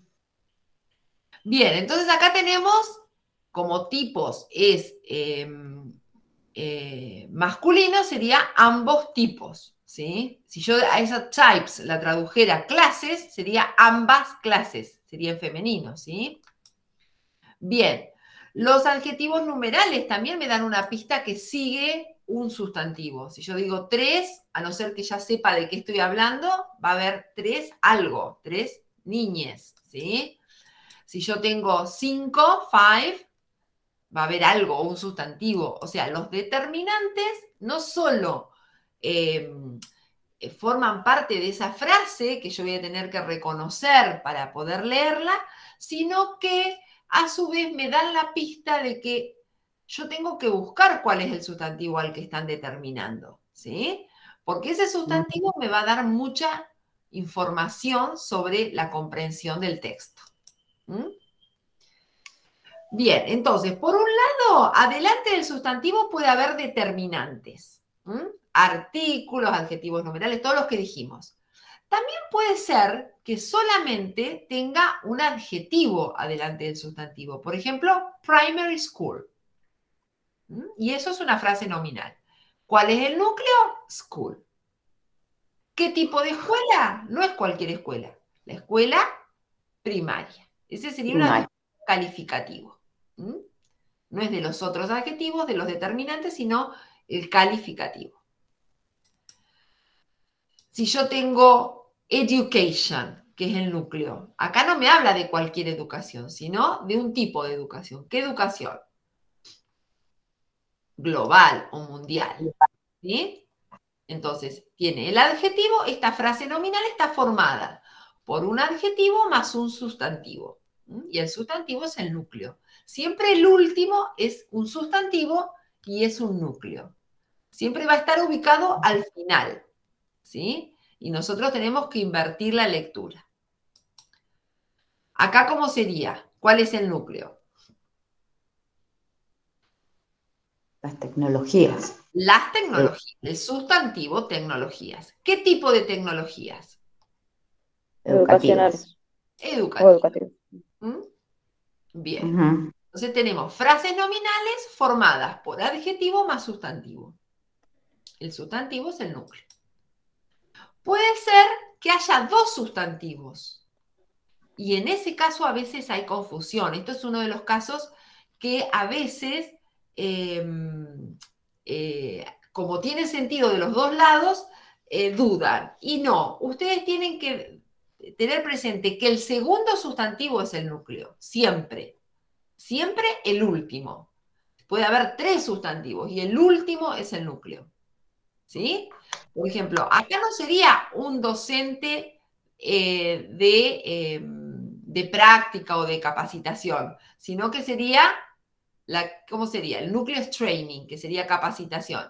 Bien, entonces acá tenemos como tipos, es eh, eh, masculino, sería ambos tipos, ¿sí? Si yo a esa types la tradujera clases, sería ambas clases, sería en femenino, ¿sí? Bien, los adjetivos numerales también me dan una pista que sigue un sustantivo. Si yo digo tres, a no ser que ya sepa de qué estoy hablando, va a haber tres algo, tres niñes, ¿sí? Si yo tengo cinco, five, va a haber algo, un sustantivo. O sea, los determinantes no solo eh, forman parte de esa frase que yo voy a tener que reconocer para poder leerla, sino que a su vez me dan la pista de que yo tengo que buscar cuál es el sustantivo al que están determinando, ¿sí? Porque ese sustantivo me va a dar mucha información sobre la comprensión del texto. ¿Mm? Bien, entonces, por un lado, adelante del sustantivo puede haber determinantes. ¿Mm? Artículos, adjetivos nominales, todos los que dijimos. También puede ser que solamente tenga un adjetivo adelante del sustantivo. Por ejemplo, primary school. ¿Mm? Y eso es una frase nominal. ¿Cuál es el núcleo? School. ¿Qué tipo de escuela? No es cualquier escuela. La escuela primaria. Ese sería un adjetivo calificativo. ¿Mm? No es de los otros adjetivos, de los determinantes, sino el calificativo. Si yo tengo education, que es el núcleo, acá no me habla de cualquier educación, sino de un tipo de educación. ¿Qué educación? Global o mundial. ¿Sí? Entonces, tiene el adjetivo, esta frase nominal está formada por un adjetivo más un sustantivo. ¿Mm? Y el sustantivo es el núcleo. Siempre el último es un sustantivo y es un núcleo. Siempre va a estar ubicado al final. ¿Sí? Y nosotros tenemos que invertir la lectura. Acá, ¿cómo sería? ¿Cuál es el núcleo? Las tecnologías. Las tecnologías, el sustantivo tecnologías. ¿Qué tipo de tecnologías? Educacionales. Educativas. O educativas. ¿Mm? Bien. Uh-huh. Entonces tenemos frases nominales formadas por adjetivo más sustantivo. El sustantivo es el núcleo. Puede ser que haya dos sustantivos. Y en ese caso a veces hay confusión. Esto es uno de los casos que a veces, eh, eh, como tiene sentido de los dos lados, eh, dudan. Y no, ustedes tienen que tener presente que el segundo sustantivo es el núcleo, siempre. Siempre el último. Puede haber tres sustantivos y el último es el núcleo. ¿Sí? Por ejemplo, acá no sería un docente eh, de, eh, de práctica o de capacitación, sino que sería, la, ¿cómo sería? El núcleo es training, que sería capacitación.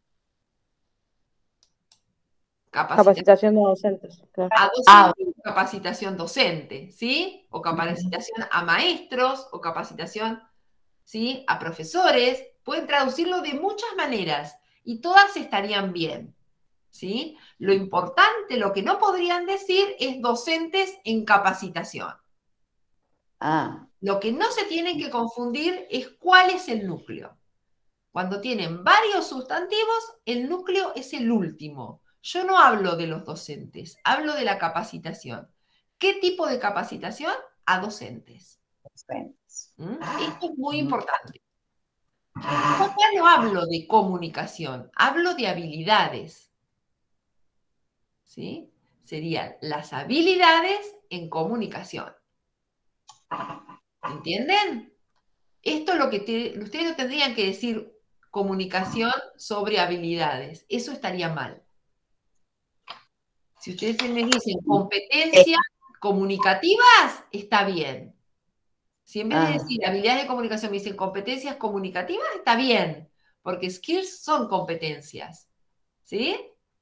Capacitación, Capacitación de docentes. Claro. a docentes, ah. Capacitación docente, ¿sí? O capacitación a maestros, o capacitación, ¿sí?, a profesores. Pueden traducirlo de muchas maneras y todas estarían bien. ¿Sí? Lo importante, lo que no podrían decir es docentes en capacitación. Ah. Lo que no se tienen que confundir es cuál es el núcleo. Cuando tienen varios sustantivos, el núcleo es el último. Yo no hablo de los docentes, hablo de la capacitación. ¿Qué tipo de capacitación? A docentes. ¿Mm? Esto es muy importante. Acá no hablo de comunicación, hablo de habilidades. ¿Sí? Serían las habilidades en comunicación. ¿Entienden? Esto es lo que te, ustedes no tendrían que decir comunicación sobre habilidades. Eso estaría mal. Si ustedes me dicen competencias comunicativas, está bien. Si en vez de decir habilidades de comunicación me dicen competencias comunicativas, está bien. Porque skills son competencias. ¿Sí?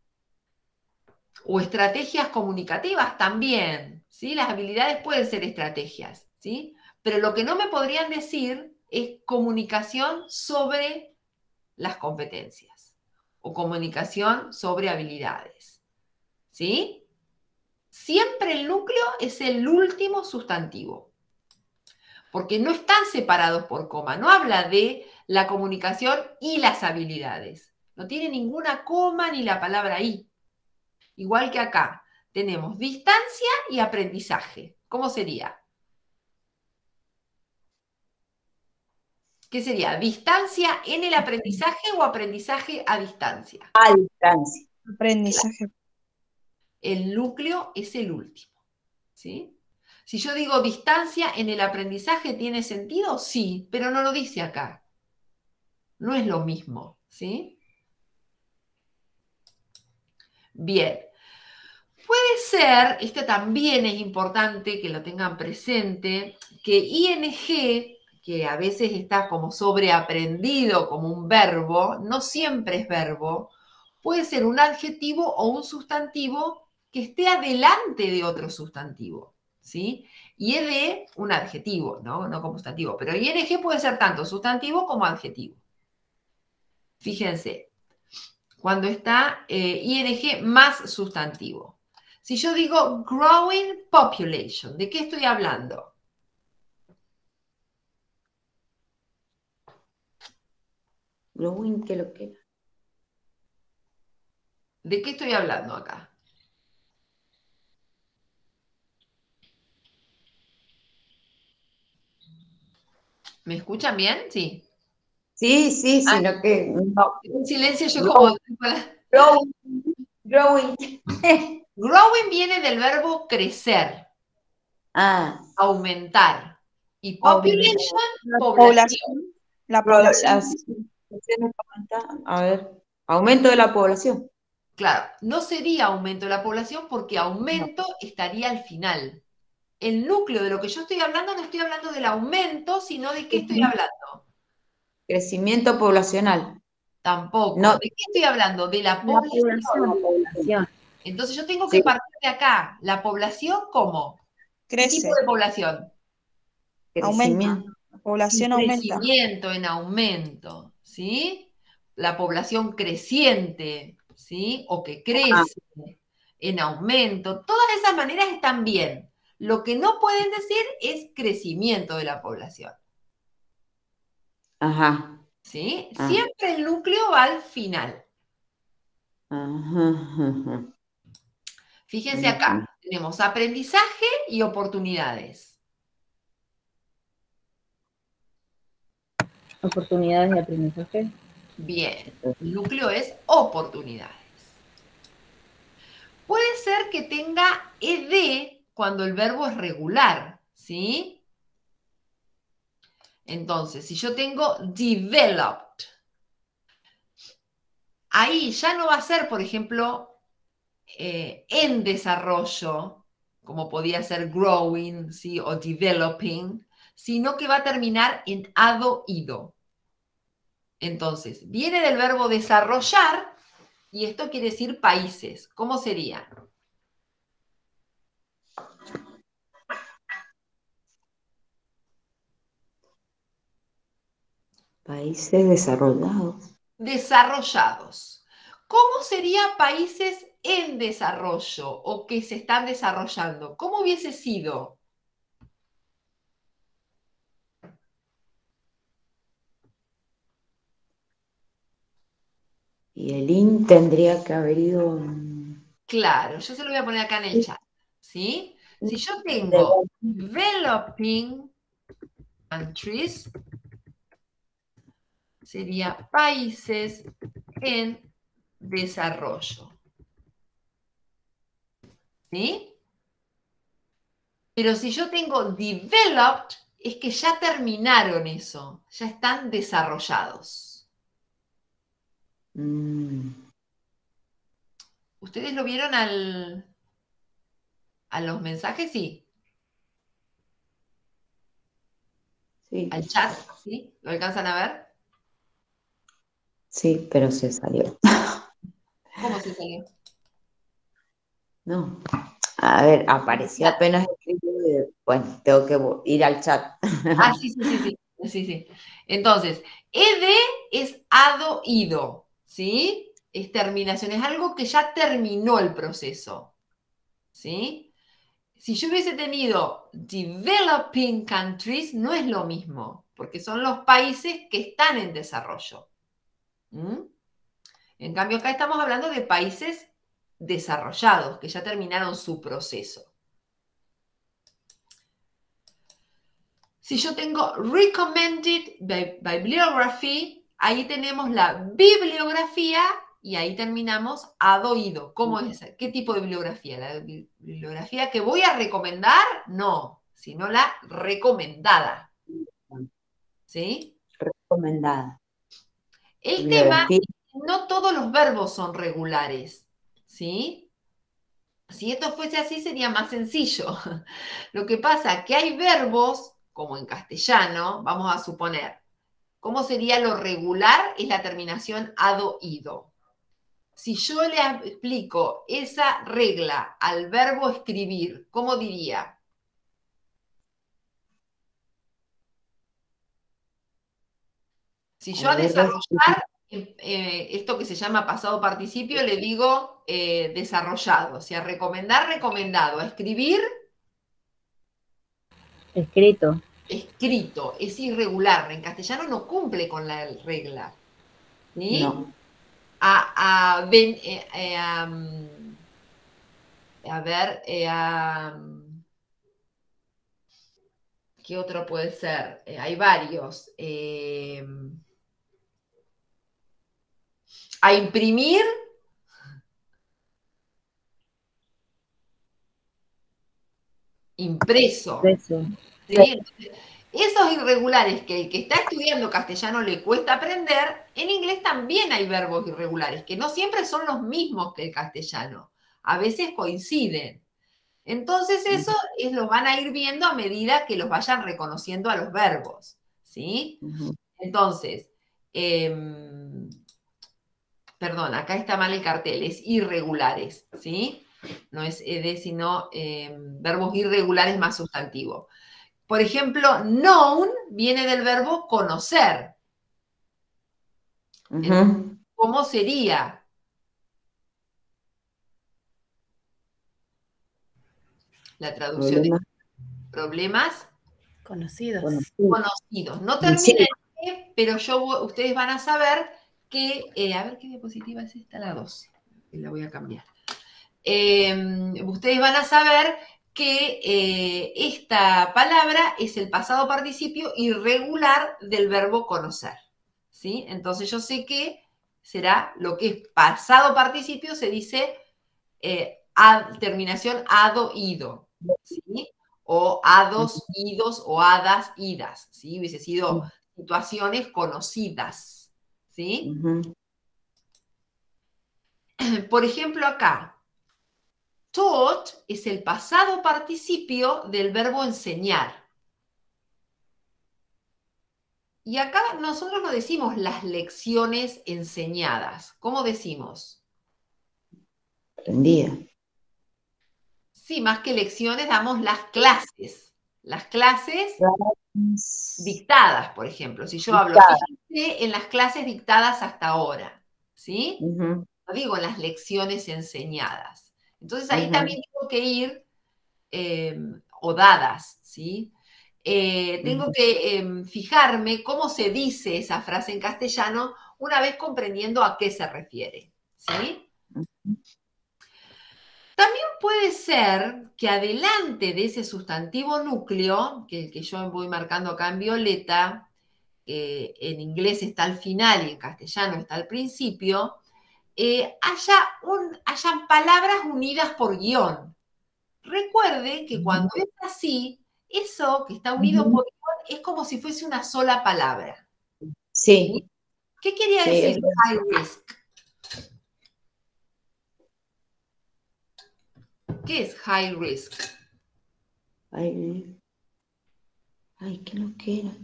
O estrategias comunicativas también, ¿sí? Las habilidades pueden ser estrategias, ¿sí? Pero lo que no me podrían decir es comunicación sobre las competencias o comunicación sobre habilidades, ¿sí? Siempre el núcleo es el último sustantivo, porque no están separados por coma, no habla de la comunicación y las habilidades, no tiene ninguna coma ni la palabra y. Igual que acá, tenemos distancia y aprendizaje. ¿Cómo sería? ¿Qué sería? ¿Distancia en el aprendizaje o aprendizaje a distancia? A distancia. Aprendizaje. El núcleo es el último. ¿Sí? Si yo digo distancia en el aprendizaje, ¿tiene sentido? Sí, pero no lo dice acá. No es lo mismo. ¿Sí? Bien. Puede ser, este también es importante que lo tengan presente, que ing, que a veces está como sobreaprendido como un verbo, no siempre es verbo, puede ser un adjetivo o un sustantivo que esté adelante de otro sustantivo, ¿sí? Y ed, un adjetivo, ¿no? No como sustantivo, pero ing puede ser tanto sustantivo como adjetivo. Fíjense, cuando está eh, ing más sustantivo. Si yo digo growing population, ¿de qué estoy hablando? Growing, que lo que. ¿De qué estoy hablando acá? ¿Me escuchan bien? Sí. Sí, sí, Ah, sino que no. en silencio yo como... Growing, growing. Growing viene del verbo crecer, Ah, aumentar. Y Aumentar. population, La población. La pro- población. así, usted me comenta, a ver, aumento de la población. Claro, no sería aumento de la población porque aumento estaría al final. El núcleo de lo que yo estoy hablando, no estoy hablando del aumento, sino de qué estoy hablando. Crecimiento poblacional. Tampoco. No. ¿De qué estoy hablando? De la La población. población. población. Entonces yo tengo que Sí. partir de acá. ¿La población cómo? ¿Qué tipo Crece. de población? Crecimiento. La población Un aumenta. crecimiento en aumento, ¿sí? La población creciente, ¿sí? O que crece en aumento. Todas esas maneras están bien. Lo que no pueden decir es crecimiento de la población, Ajá. ¿sí? Ah. Siempre el núcleo va al final. Ajá, ajá. Fíjense acá, tenemos aprendizaje y oportunidades. Oportunidades de aprendizaje. Bien, el núcleo es oportunidades. Puede ser que tenga ed cuando el verbo es regular, ¿sí? Entonces, si yo tengo developed, ahí ya no va a ser, por ejemplo, eh, en desarrollo, como podía ser growing, ¿sí? O developing, sino que va a terminar en ado-ido. Entonces, viene del verbo desarrollar y esto quiere decir países. ¿Cómo sería? Países desarrollados. Desarrollados. ¿Cómo sería países en desarrollo o que se están desarrollando? ¿Cómo hubiese sido? Y el in tendría que haber ido. Claro, yo se lo voy a poner acá en el chat, ¿sí? Si yo tengo developing countries, sería países en desarrollo, ¿sí? Pero si yo tengo developed, es que ya terminaron eso, ya están desarrollados. Mm. ¿Ustedes lo vieron al, a los mensajes? Sí. Sí. ¿Al chat? ¿Sí? ¿Lo alcanzan a ver? Sí, pero se salió. ¿Cómo se salió? No. A ver, apareció Chat. apenas escrito. y, Bueno, tengo que vo- ir al chat. Ah, sí, sí, sí, sí, sí, sí. Entonces, ed es ado, ido, ¿sí? Es terminación, es algo que ya terminó el proceso, ¿sí? Si yo hubiese tenido developing countries, no es lo mismo, porque son los países que están en desarrollo. ¿Mm? En cambio, acá estamos hablando de países desarrollados, que ya terminaron su proceso. Si yo tengo recommended bibliography, ahí tenemos la bibliografía y ahí terminamos ad-oído. ¿Cómo es esa? ¿Qué tipo de bibliografía? ¿La bibliografía que voy a recomendar? No, sino la recomendada. ¿Sí? Recomendada. El tema es que no todos los verbos son regulares. ¿Sí? Si esto fuese así, sería más sencillo. Lo que pasa es que hay verbos, como en castellano, vamos a suponer, ¿cómo sería lo regular? Es la terminación ado, ido. Si yo le explico esa regla al verbo escribir, ¿cómo diría? Si yo a desarrollar, eh, esto que se llama pasado participio, le digo eh, desarrollado. O sea, recomendar, recomendado. A escribir, Escrito. escrito. Es irregular. En castellano no cumple con la regla. ¿Sí? No. A, a, ven, eh, eh, a, a ver, eh, a, ¿qué otro puede ser? Eh, hay varios. Eh, a imprimir. Impreso. Impreso. ¿Sí? Esos irregulares que el que está estudiando castellano le cuesta aprender, en inglés también hay verbos irregulares, que no siempre son los mismos que el castellano. A veces coinciden. Entonces eso es, los van a ir viendo a medida que los vayan reconociendo a los verbos. ¿Sí? Ujú. Entonces, eh, perdón, acá está mal el cartel, es irregulares. ¿Sí? No es ed, sino eh, verbos irregulares más sustantivo. Por ejemplo, known viene del verbo conocer. Ujú. ¿Cómo sería? La traducción Problema. de problemas Conocidos. Conocido. conocidos. No Sí. termina en E, pero yo, ustedes van a saber que, eh, a ver qué diapositiva es esta, la doce. La voy a cambiar. Eh, ustedes van a saber que eh, esta palabra es el pasado participio irregular del verbo conocer. ¿Sí? Entonces yo sé que será lo que es pasado participio, se dice eh, ad, terminación ado, ido. ¿Sí? O hados, idos, o hadas, idas. ¿Sí? Hubiese sido situaciones conocidas. ¿Sí? Ujú. Por ejemplo, acá. Taught es el pasado participio del verbo enseñar. Y acá nosotros no decimos las lecciones enseñadas. ¿Cómo decimos? Aprendía. Sí, más que lecciones damos las clases. Las clases dictadas, por ejemplo. Si yo hablo, fíjense en las clases dictadas hasta ahora. ¿Sí? Ujú. No digo en las lecciones enseñadas. Entonces ahí Ujú. también tengo que ir, eh, o dadas, ¿sí? Eh, tengo Ujú. que eh, fijarme cómo se dice esa frase en castellano una vez comprendiendo a qué se refiere, ¿sí? También puede ser que adelante de ese sustantivo núcleo, que el que yo voy marcando acá en violeta, eh, en inglés está al final y en castellano está al principio, eh, haya un, hayan palabras unidas por guión. Recuerden que cuando es así, eso que está unido por guión es como si fuese una sola palabra. Sí. ¿Qué quería Sí, decir es high risk? ¿Qué es high risk? Ay, ay, ¿qué lo que era?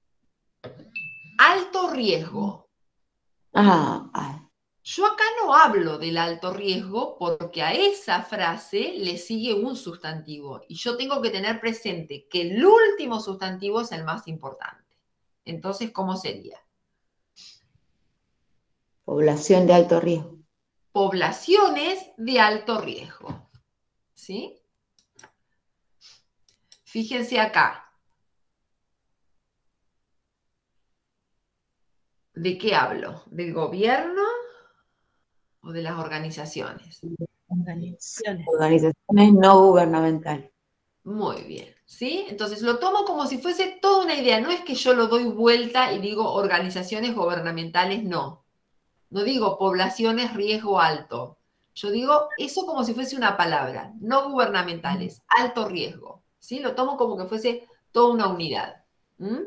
Alto riesgo. Ah, ah, Yo acá no hablo del alto riesgo porque a esa frase le sigue un sustantivo y yo tengo que tener presente que el último sustantivo es el más importante. Entonces, ¿cómo sería? población de alto riesgo. Poblaciones de alto riesgo. ¿Sí? Fíjense acá. ¿De qué hablo? ¿Del gobierno o de las organizaciones? Organizaciones. Organizaciones no gubernamentales. Muy bien, ¿sí? Entonces lo tomo como si fuese toda una idea. No es que yo lo doy vuelta y digo organizaciones gubernamentales, no. No digo poblaciones riesgo alto. Yo digo eso como si fuese una palabra. No gubernamentales, alto riesgo. ¿Sí? Lo tomo como que fuese toda una unidad. ¿Mm?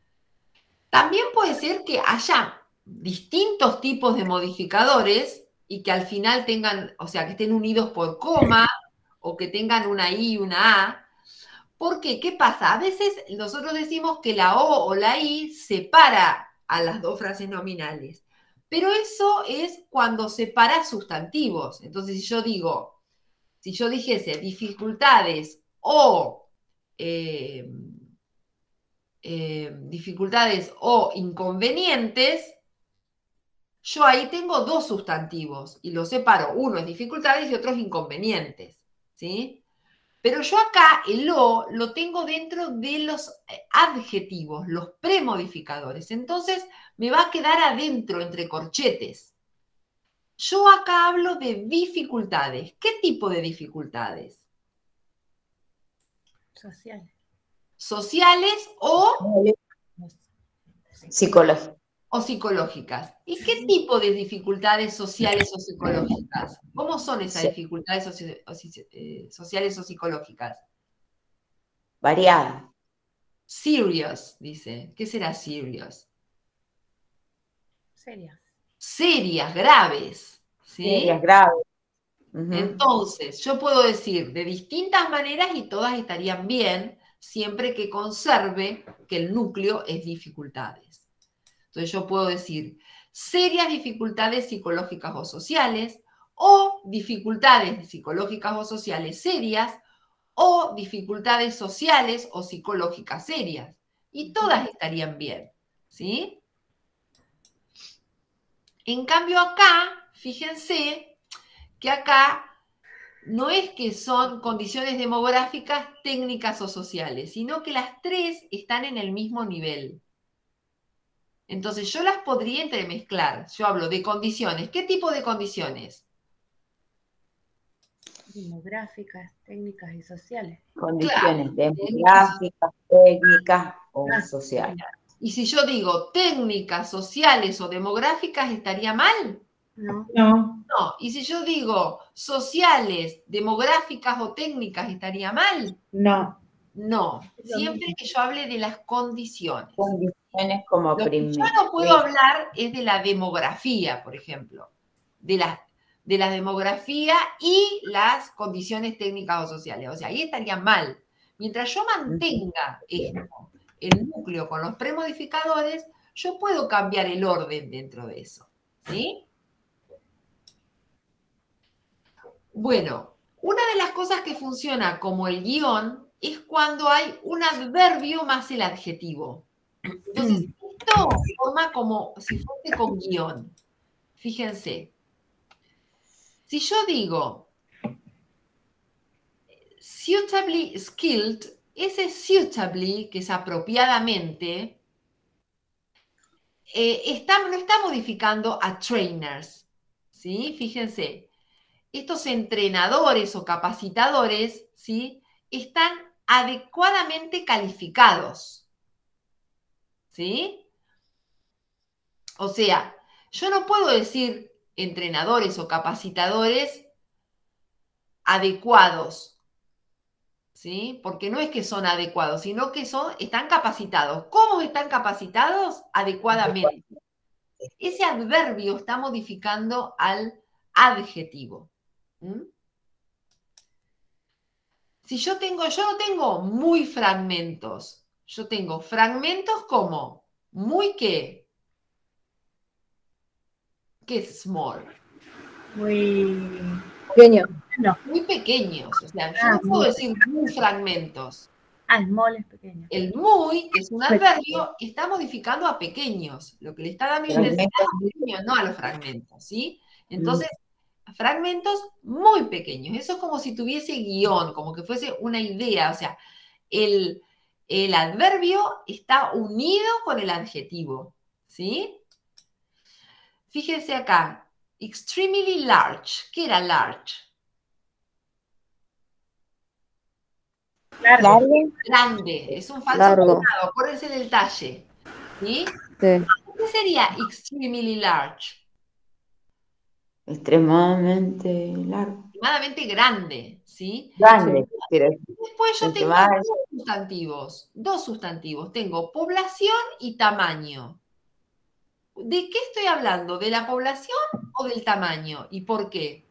También puede ser que haya distintos tipos de modificadores y que al final tengan, o sea, que estén unidos por coma, o que tengan una I y una A. ¿Por qué? ¿Qué pasa? A veces nosotros decimos que la O o la I separa a las dos frases nominales, pero eso es cuando separa sustantivos. Entonces, si yo digo, si yo dijese dificultades o eh, eh, dificultades o inconvenientes, yo ahí tengo dos sustantivos y los separo. Uno es dificultades y otro es inconvenientes, ¿sí? Pero yo acá el O lo tengo dentro de los adjetivos, los premodificadores. Entonces me va a quedar adentro, entre corchetes. Yo acá hablo de dificultades. ¿Qué tipo de dificultades? Sociales. Sociales o, Psicológico. o psicológicas. ¿Y qué tipo de dificultades sociales o psicológicas? ¿Cómo son esas Sí. dificultades soci- o si- eh, sociales o psicológicas? Variada. Serious, dice. ¿Qué será serious? Serias. Serias, graves, ¿sí? Serias, graves. Ujú. Entonces, yo puedo decir de distintas maneras y todas estarían bien, siempre que conserve que el núcleo es dificultades. Entonces, yo puedo decir serias dificultades psicológicas o sociales, o dificultades psicológicas o sociales serias, o dificultades sociales o psicológicas serias. Y todas estarían bien, ¿sí? En cambio acá, fíjense que acá no es que son condiciones demográficas, técnicas o sociales, sino que las tres están en el mismo nivel. Entonces yo las podría entremezclar. Yo hablo de condiciones. ¿Qué tipo de condiciones? Demográficas, técnicas y sociales. Condiciones Claro. demográficas, técnicas o Ah, sociales. Y si yo digo técnicas, sociales o demográficas, ¿estaría mal? No. No, No. Y si yo digo sociales, demográficas o técnicas, ¿estaría mal? no. No. Es lo Siempre mismo. que yo hable de las condiciones. Condiciones como Lo que yo primer. no puedo hablar es de la demografía, por ejemplo, de la, de la demografía y las condiciones técnicas o sociales. O sea, ahí estaría mal. Mientras yo mantenga esto, el núcleo con los premodificadores, yo puedo cambiar el orden dentro de eso. ¿Sí? Bueno, una de las cosas que funciona como el guión es cuando hay un adverbio más el adjetivo. Entonces, esto forma como si fuese con guión. Fíjense. Si yo digo suitably skilled, ese suitably, que es apropiadamente, eh, está, no está modificando a trainers. ¿Sí? Fíjense. Estos entrenadores o capacitadores, ¿sí? Están adecuadamente calificados. ¿Sí? O sea, yo no puedo decir entrenadores o capacitadores adecuados, ¿sí? Porque no es que son adecuados, sino que son, están capacitados. ¿Cómo están capacitados? Adecuadamente. Ese adverbio está modificando al adjetivo. ¿Mm? Si yo tengo, yo no tengo muy fragmentos, yo tengo fragmentos como muy qué, ¿qué es small? Muy. Pequeño. No. Muy pequeños, o sea, yo Ah, no puedo muy decir muy fragmentos. Ah, small es pequeño. El muy, que es un adverbio, está modificando a pequeños. Lo que le está dando intensidad a los pequeños, no a los fragmentos, ¿sí? Entonces, fragmentos muy pequeños. Eso es como si tuviese guión, como que fuese una idea. O sea, el, el adverbio está unido con el adjetivo, ¿sí? Fíjense acá. Extremely large. ¿Qué era large? Largo. Largo. Grande. Es un falso Largo. cognado. Acuérdense del talle. ¿Sí? Sí. ¿Qué sería extremely large? Extremadamente largo. Extremadamente grande, ¿sí? Grande. Quiero decir. Después yo tengo Extremadamente- dos sustantivos. Dos sustantivos. Tengo población y tamaño. ¿De qué estoy hablando? ¿De la población o del tamaño? ¿Y por qué?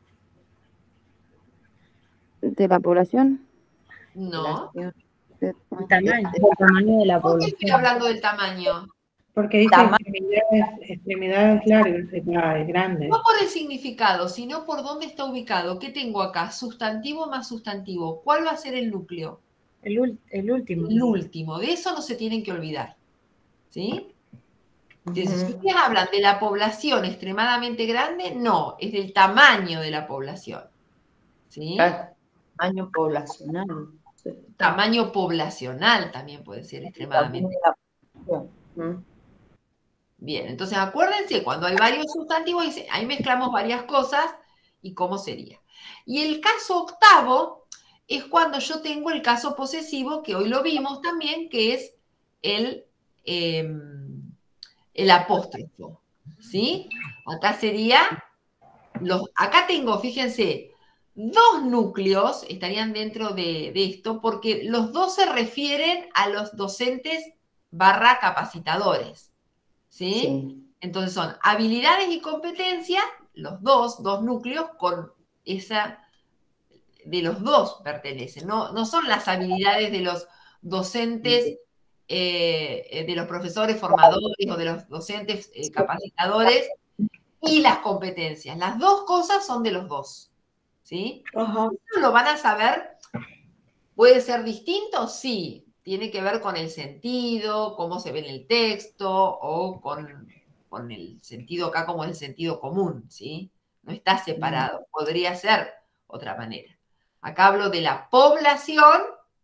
¿De la población? No. De- El tamaño, el tamaño de la ¿Por qué estoy población. hablando del tamaño? Porque dice Tama- extremidades, extremidades largas, extremidades grandes. No por el significado, sino por dónde está ubicado. ¿Qué tengo acá? Sustantivo más sustantivo. ¿Cuál va a ser el núcleo? El, ul- el último. El último. De eso no se tienen que olvidar. ¿Sí? Entonces, si Ujú. ustedes hablan de la población extremadamente grande, no, es del tamaño de la población. ¿Sí? Tamaño poblacional. Tamaño poblacional también puede ser extremadamente. Mm. Bien, entonces acuérdense, cuando hay varios sustantivos, dice, ahí mezclamos varias cosas y cómo sería. Y el caso octavo es cuando yo tengo el caso posesivo, que hoy lo vimos también, que es el, eh, el apóstrofo. ¿Sí? Acá sería, los, acá tengo, fíjense, dos núcleos estarían dentro de, de esto, porque los dos se refieren a los docentes barra capacitadores. ¿Sí? Sí. Entonces son habilidades y competencias, los dos, dos núcleos con esa, de los dos pertenecen, no, no son las habilidades de los docentes, eh, de los profesores formadores o de los docentes eh, capacitadores y las competencias. Las dos cosas son de los dos. ¿Sí? Ajá. Esto lo van a saber. ¿Puede ser distinto? Sí. Tiene que ver con el sentido, cómo se ve en el texto o con, con el sentido acá como el sentido común, ¿sí? No está separado. Podría ser otra manera. Acá hablo de la población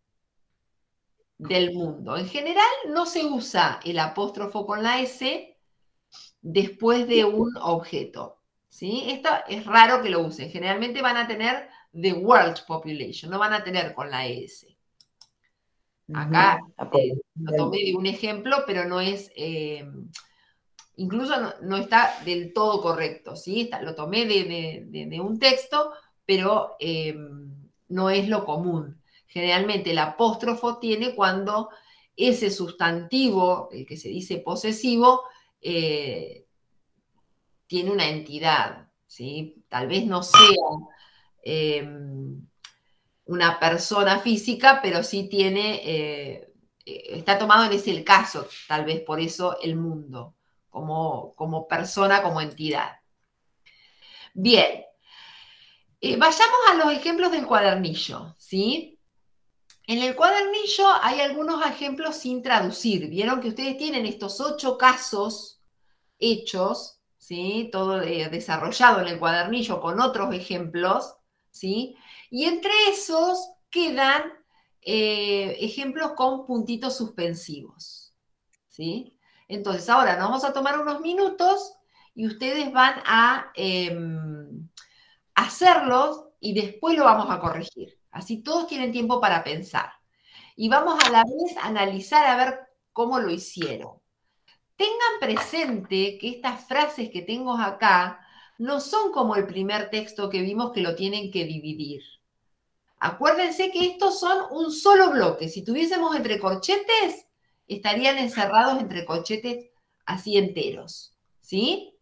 del mundo. En general no se usa el apóstrofo con la S después de un objeto, ¿sí? Esto es raro que lo usen. Generalmente van a tener the world population, no van a tener con la S. Acá eh, lo tomé de un ejemplo, pero no es, eh, incluso no, no está del todo correcto, ¿sí? Está, lo tomé de, de, de, de un texto, pero eh, no es lo común. Generalmente el apóstrofo tiene cuando ese sustantivo, el que se dice posesivo, eh, tiene una entidad, ¿sí? Tal vez no sea eh, una persona física, pero sí tiene... Eh, está tomado en ese el caso, tal vez por eso el mundo, como, como persona, como entidad. Bien, eh, vayamos a los ejemplos del cuadernillo, ¿sí? En el cuadernillo hay algunos ejemplos sin traducir. Vieron que ustedes tienen estos ocho casos hechos, ¿sí? Todo eh, desarrollado en el cuadernillo con otros ejemplos, ¿sí? Y entre esos quedan eh, ejemplos con puntitos suspensivos, ¿sí? Entonces, ahora nos vamos a tomar unos minutos y ustedes van a eh, hacerlos y después lo vamos a corregir. Así todos tienen tiempo para pensar. Y vamos a la vez a analizar a ver cómo lo hicieron. Tengan presente que estas frases que tengo acá no son como el primer texto que vimos que lo tienen que dividir. Acuérdense que estos son un solo bloque. Si tuviésemos entre corchetes, estarían encerrados entre corchetes así enteros. ¿Sí?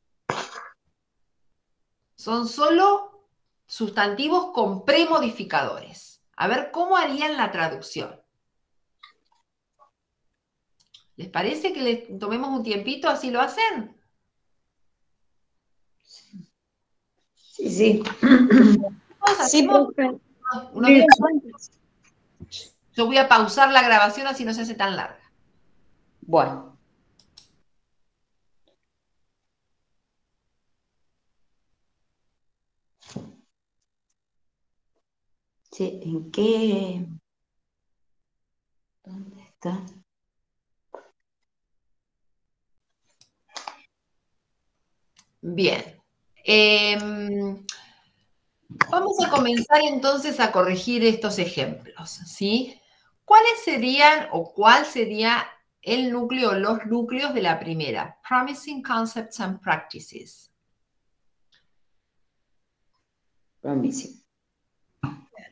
Son solo sustantivos con premodificadores. A ver cómo harían la traducción. ¿Les parece que les tomemos un tiempito así lo hacen? Sí, sí. Sí, profe. Unos diez minutos. Yo voy a pausar la grabación así no se hace tan larga. Bueno. Sí, ¿en qué? ¿Dónde está? Bien. Eh, vamos a comenzar entonces a corregir estos ejemplos, ¿sí? ¿Cuáles serían o cuál sería el núcleo, los núcleos de la primera? Promising Concepts and Practices. Promising.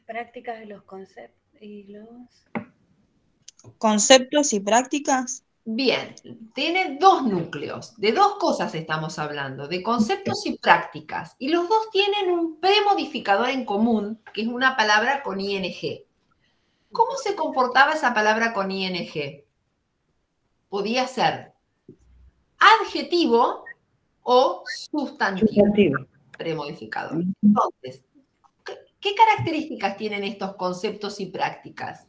Prácticas de los conceptos y los... Conceptos y prácticas. Bien, tiene dos núcleos, de dos cosas estamos hablando, de conceptos y prácticas, y los dos tienen un premodificador en común, que es una palabra con ing. ¿Cómo se comportaba esa palabra con ing? Podía ser adjetivo o sustantivo, Sustantivo. premodificador. Entonces, ¿qué, qué características tienen estos conceptos y prácticas?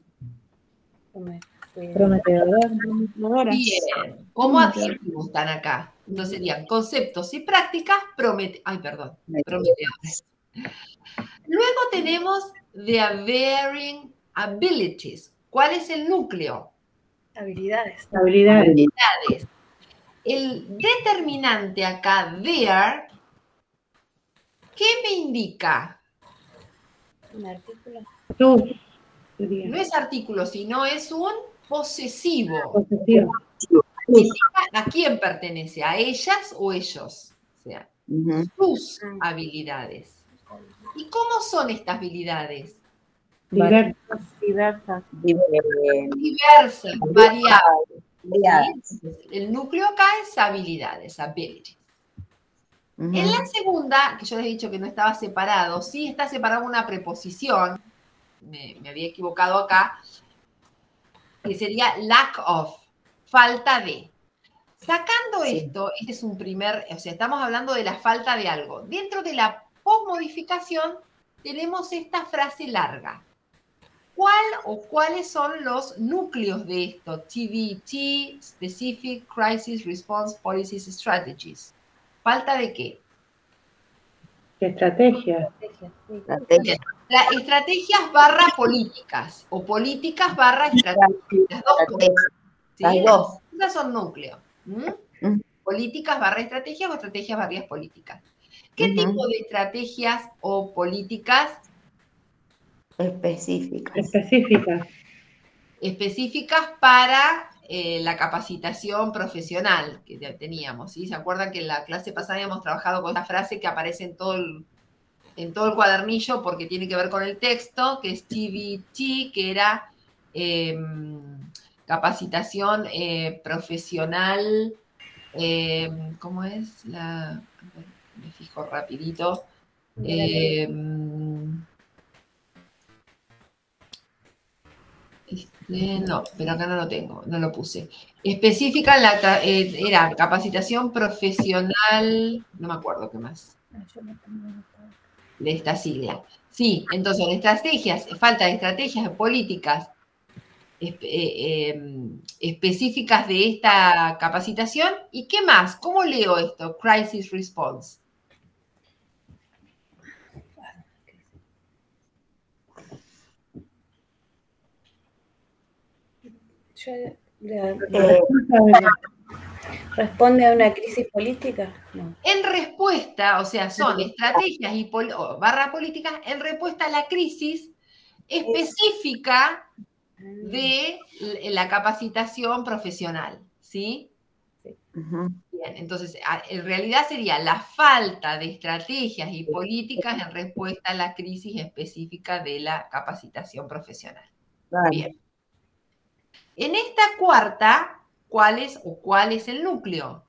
Prometedor. Bien, como adjetivos están acá. Entonces serían conceptos y prácticas promete ay, perdón, prometedores. Luego tenemos the varying abilities. ¿Cuál es el núcleo? Habilidades. Habilidades. Habilidades. El determinante acá, there, ¿qué me indica? Un artículo. Tú. Sería. No es artículo, sino es un posesivo. Posesivo. Indica a quién pertenece, a ellas o ellos. O sea, Ujú. sus habilidades. ¿Y cómo son estas habilidades? Diversas. Diversas. Diver- Diversas, variables. variadas. ¿Sí? El núcleo acá es habilidades, ability. Ujú. En la segunda, que yo les he dicho que no estaba separado, sí está separada una preposición, me, me había equivocado acá, que sería lack of, falta de. Sacando Sí. esto, este es un primer, o sea, estamos hablando de la falta de algo. Dentro de la posmodificación tenemos esta frase larga. ¿Cuál o cuáles son los núcleos de esto? T V T, Specific Crisis Response Policies Strategies. ¿Falta de qué? Estrategia. Estrategia. La, estrategias barra políticas o políticas barra estrategias. Las dos cosas, ¿sí? Las dos. Esas son núcleos. ¿Mm? Mm. Políticas barra estrategias o estrategias barra políticas. ¿Qué Ujú. tipo de estrategias o políticas Específicas. Específica. específicas para eh, la capacitación profesional que ya teníamos? ¿Sí? ¿Se acuerdan que en la clase pasada habíamos trabajado con esta frase que aparece en todo el, en todo el cuadernillo porque tiene que ver con el texto, que es T V T, que era eh, capacitación eh, profesional, eh, ¿cómo es? La, a ver, me fijo rapidito. Eh, este, no, pero acá no lo tengo, no lo puse. Específica, en la, eh, era capacitación profesional, no me acuerdo qué más, de esta sigla. Sí, entonces, estrategias, falta de estrategias, de políticas eh, eh, específicas de esta capacitación. ¿Y qué más? ¿Cómo leo esto? Crisis Response. Yo, la- Eh, ¿Responde a una crisis política? No. En respuesta, o sea, son estrategias y pol- o barra políticas en respuesta a la crisis específica de la capacitación profesional, ¿sí? ujú. Bien, entonces, a- en realidad sería la falta de estrategias y políticas en respuesta a la crisis específica de la capacitación profesional. Vale. Bien. En esta cuarta, ¿cuál es o cuál es el núcleo?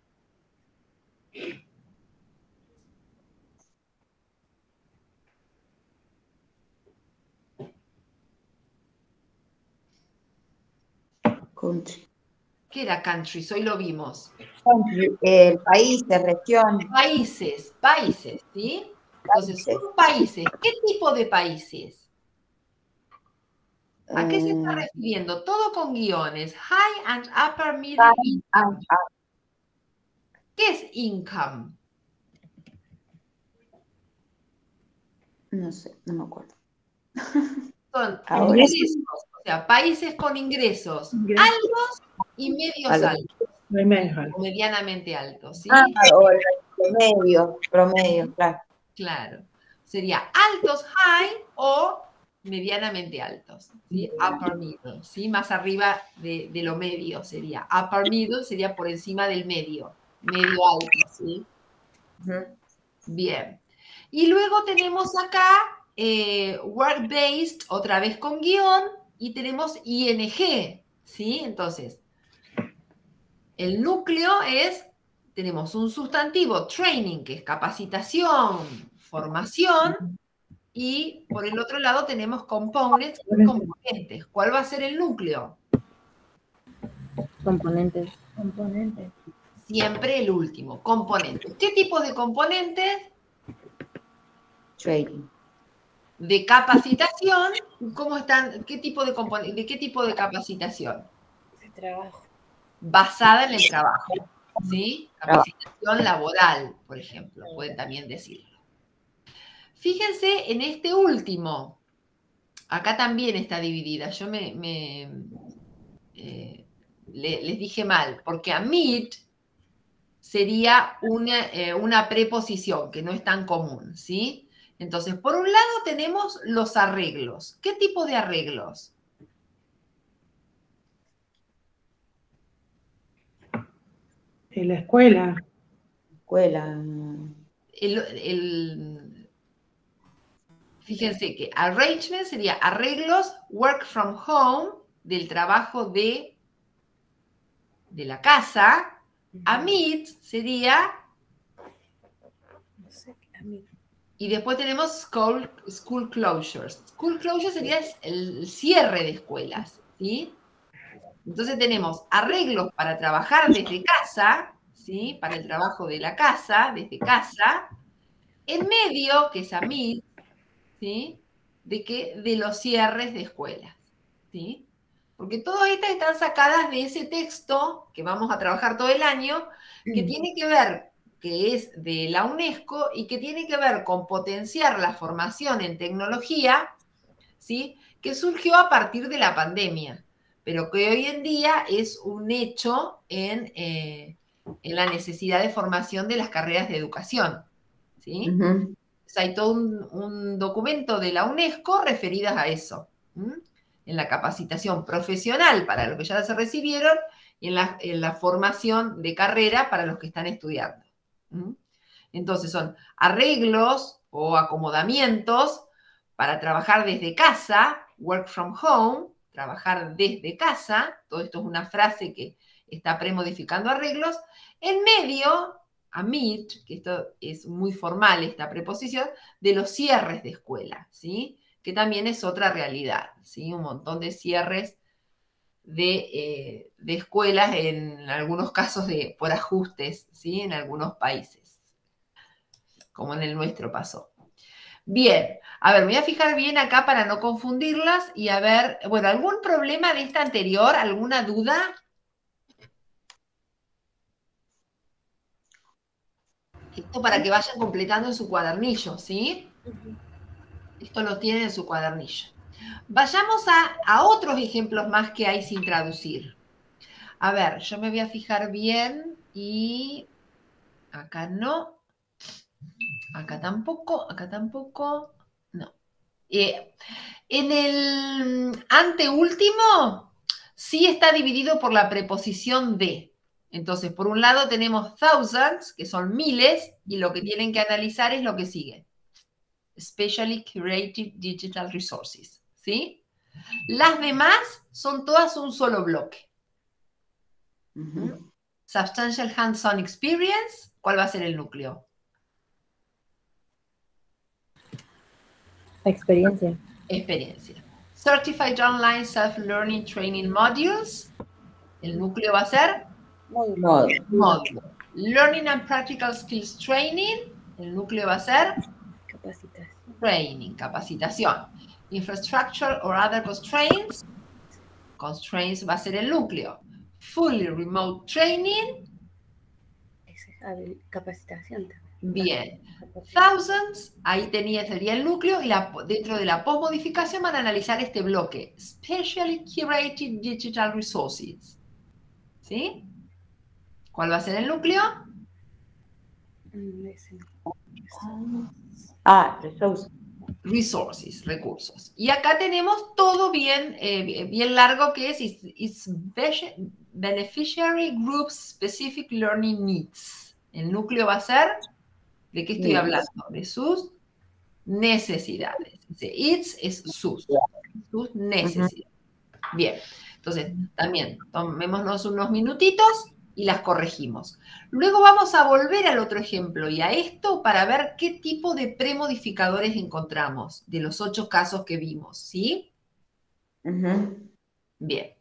Country. ¿Qué era countries? Hoy lo vimos. El país, de región. Países, países, ¿sí? Entonces, son países. ¿Qué tipo de países? ¿A qué se está Eh, refiriendo? Todo con guiones. High and upper middle ah, income. ah, ¿Qué es income? no sé, no me acuerdo. Son Ahora ingresos, o sea, países con ingresos Ingresos. altos y medios Algo. altos, No hay menos. o medianamente altos, ¿sí? Ah, o el promedio, promedio, claro. Claro. Sería altos high o medianamente altos, ¿sí? Upper middle, ¿sí? Más arriba de, de lo medio sería. Upper middle sería por encima del medio, medio alto, ¿sí? Ujú. Bien. Y luego tenemos acá eh, work-based, otra vez con guión, y tenemos ing, ¿sí? Entonces, El núcleo es, tenemos un sustantivo, training, que es capacitación, formación, y por el otro lado tenemos components, componentes. ¿Cuál va a ser el núcleo? Componentes. Componentes. Siempre el último, componentes. ¿Qué tipo de componentes? Training. De capacitación. ¿Cómo están? ¿Qué tipo de componentes? ¿De qué tipo de capacitación? De trabajo. Basada en el trabajo, ¿sí? Capacitación laboral, por ejemplo, pueden también decirlo. Fíjense en este último. Acá también está dividida. Yo me, me eh, le, les dije mal, porque amid sería una, eh, una preposición que no es tan común, ¿sí? Entonces, por un lado tenemos los arreglos. ¿Qué tipo de arreglos? En la escuela. Escuela. El, el, fíjense que arrangement sería arreglos, work from home, del trabajo de, de la casa. Amid sería... No sé, amid. Y después tenemos school, school closures. School closures sería el cierre de escuelas, ¿sí? Entonces tenemos arreglos para trabajar desde casa, ¿sí? Para el trabajo de la casa, desde casa. En medio, que es amid, ¿sí? ¿De qué? De los cierres de escuelas, ¿sí? Porque todas estas están sacadas de ese texto que vamos a trabajar todo el año, que tiene que ver, que es de la UNESCO y que tiene que ver con potenciar la formación en tecnología, ¿sí? Que surgió a partir de la pandemia, pero que hoy en día es un hecho en, eh, en la necesidad de formación de las carreras de educación, ¿sí? Uh-huh. Hay todo un, un documento de la UNESCO referidas a eso, ¿m? En la capacitación profesional para los que ya se recibieron y en la, en la formación de carrera para los que están estudiando. ¿M? Entonces son arreglos o acomodamientos para trabajar desde casa, work from home, trabajar desde casa, todo esto es una frase que está premodificando arreglos, en medio... amid, que esto es muy formal, esta preposición, de los cierres de escuela, ¿sí? Que también es otra realidad, ¿sí? Un montón de cierres de, eh, de escuelas, en algunos casos de, por ajustes, ¿sí? En algunos países, como en el nuestro pasó. Bien, a ver, me voy a fijar bien acá para no confundirlas y a ver, bueno, ¿algún problema de esta anterior? ¿Alguna duda? Esto para que vayan completando en su cuadernillo, ¿sí? Esto lo tienen en su cuadernillo. Vayamos a, a otros ejemplos más que hay sin traducir. A ver, yo me voy a fijar bien y acá no, acá tampoco, acá tampoco, no. Eh, en el anteúltimo sí está dividido por la preposición de. Entonces, por un lado tenemos thousands, que son miles, y lo que tienen que analizar es lo que sigue. Specially curated digital resources, ¿sí? Las demás son todas un solo bloque. Uh-huh. Substantial hands-on experience, ¿cuál va a ser el núcleo? Experiencia. Experiencia. Certified Online Self-Learning Training Modules, el núcleo va a ser Módulo. módulo. Learning and Practical Skills Training, el núcleo va a ser Capacitación. training, capacitación. Infrastructure or other constraints, constraints va a ser el núcleo. Fully remote training, Esa es habil- capacitación también. bien. Thousands, ahí tenía, sería el núcleo, y la, dentro de la postmodificación van a analizar este bloque. Specially curated digital resources. ¿Sí? ¿Cuál va a ser el núcleo? Mm, ese. Ah, resources. Resources, recursos. Y acá tenemos todo bien, eh, bien largo, que es it's, it's Beneficiary Group Specific Learning Needs. El núcleo va a ser, ¿de qué estoy Needs. hablando? De sus necesidades. Dice, it's es sus, sus necesidades. Uh-huh. Bien, entonces también tomémonos unos minutitos y las corregimos. Luego vamos a volver al otro ejemplo y a esto para ver qué tipo de premodificadores encontramos de los ocho casos que vimos, ¿sí? Ujú. Bien.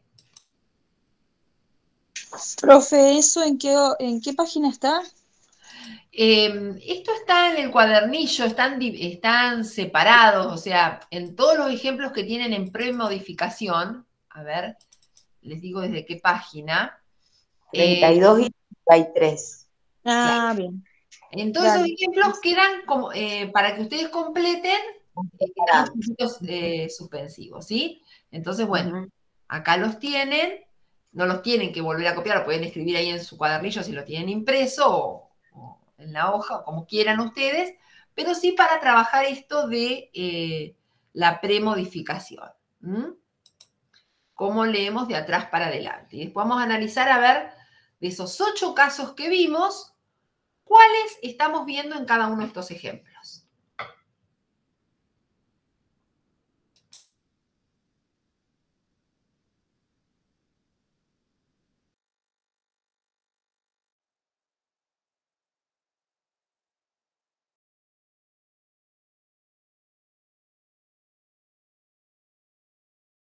Profe, ¿eso en qué, en qué página está? Eh, esto está en el cuadernillo, están, están separados, o sea, en todos los ejemplos que tienen en premodificación, a ver, les digo desde qué página. treinta y dos y treinta y tres. Ah, Claro. bien. En todos esos Dale. ejemplos quedan como, eh, para que ustedes completen, eh, quedan los puntitos eh, suspensivos, ¿sí? Entonces, bueno, Ujú. acá los tienen, no los tienen que volver a copiar, lo pueden escribir ahí en su cuadernillo si lo tienen impreso o, o en la hoja, o como quieran ustedes, pero sí para trabajar esto de eh, la premodificación. ¿Mm? Cómo leemos de atrás para adelante. Y después vamos a analizar a ver de esos ocho casos que vimos, ¿cuáles estamos viendo en cada uno de estos ejemplos?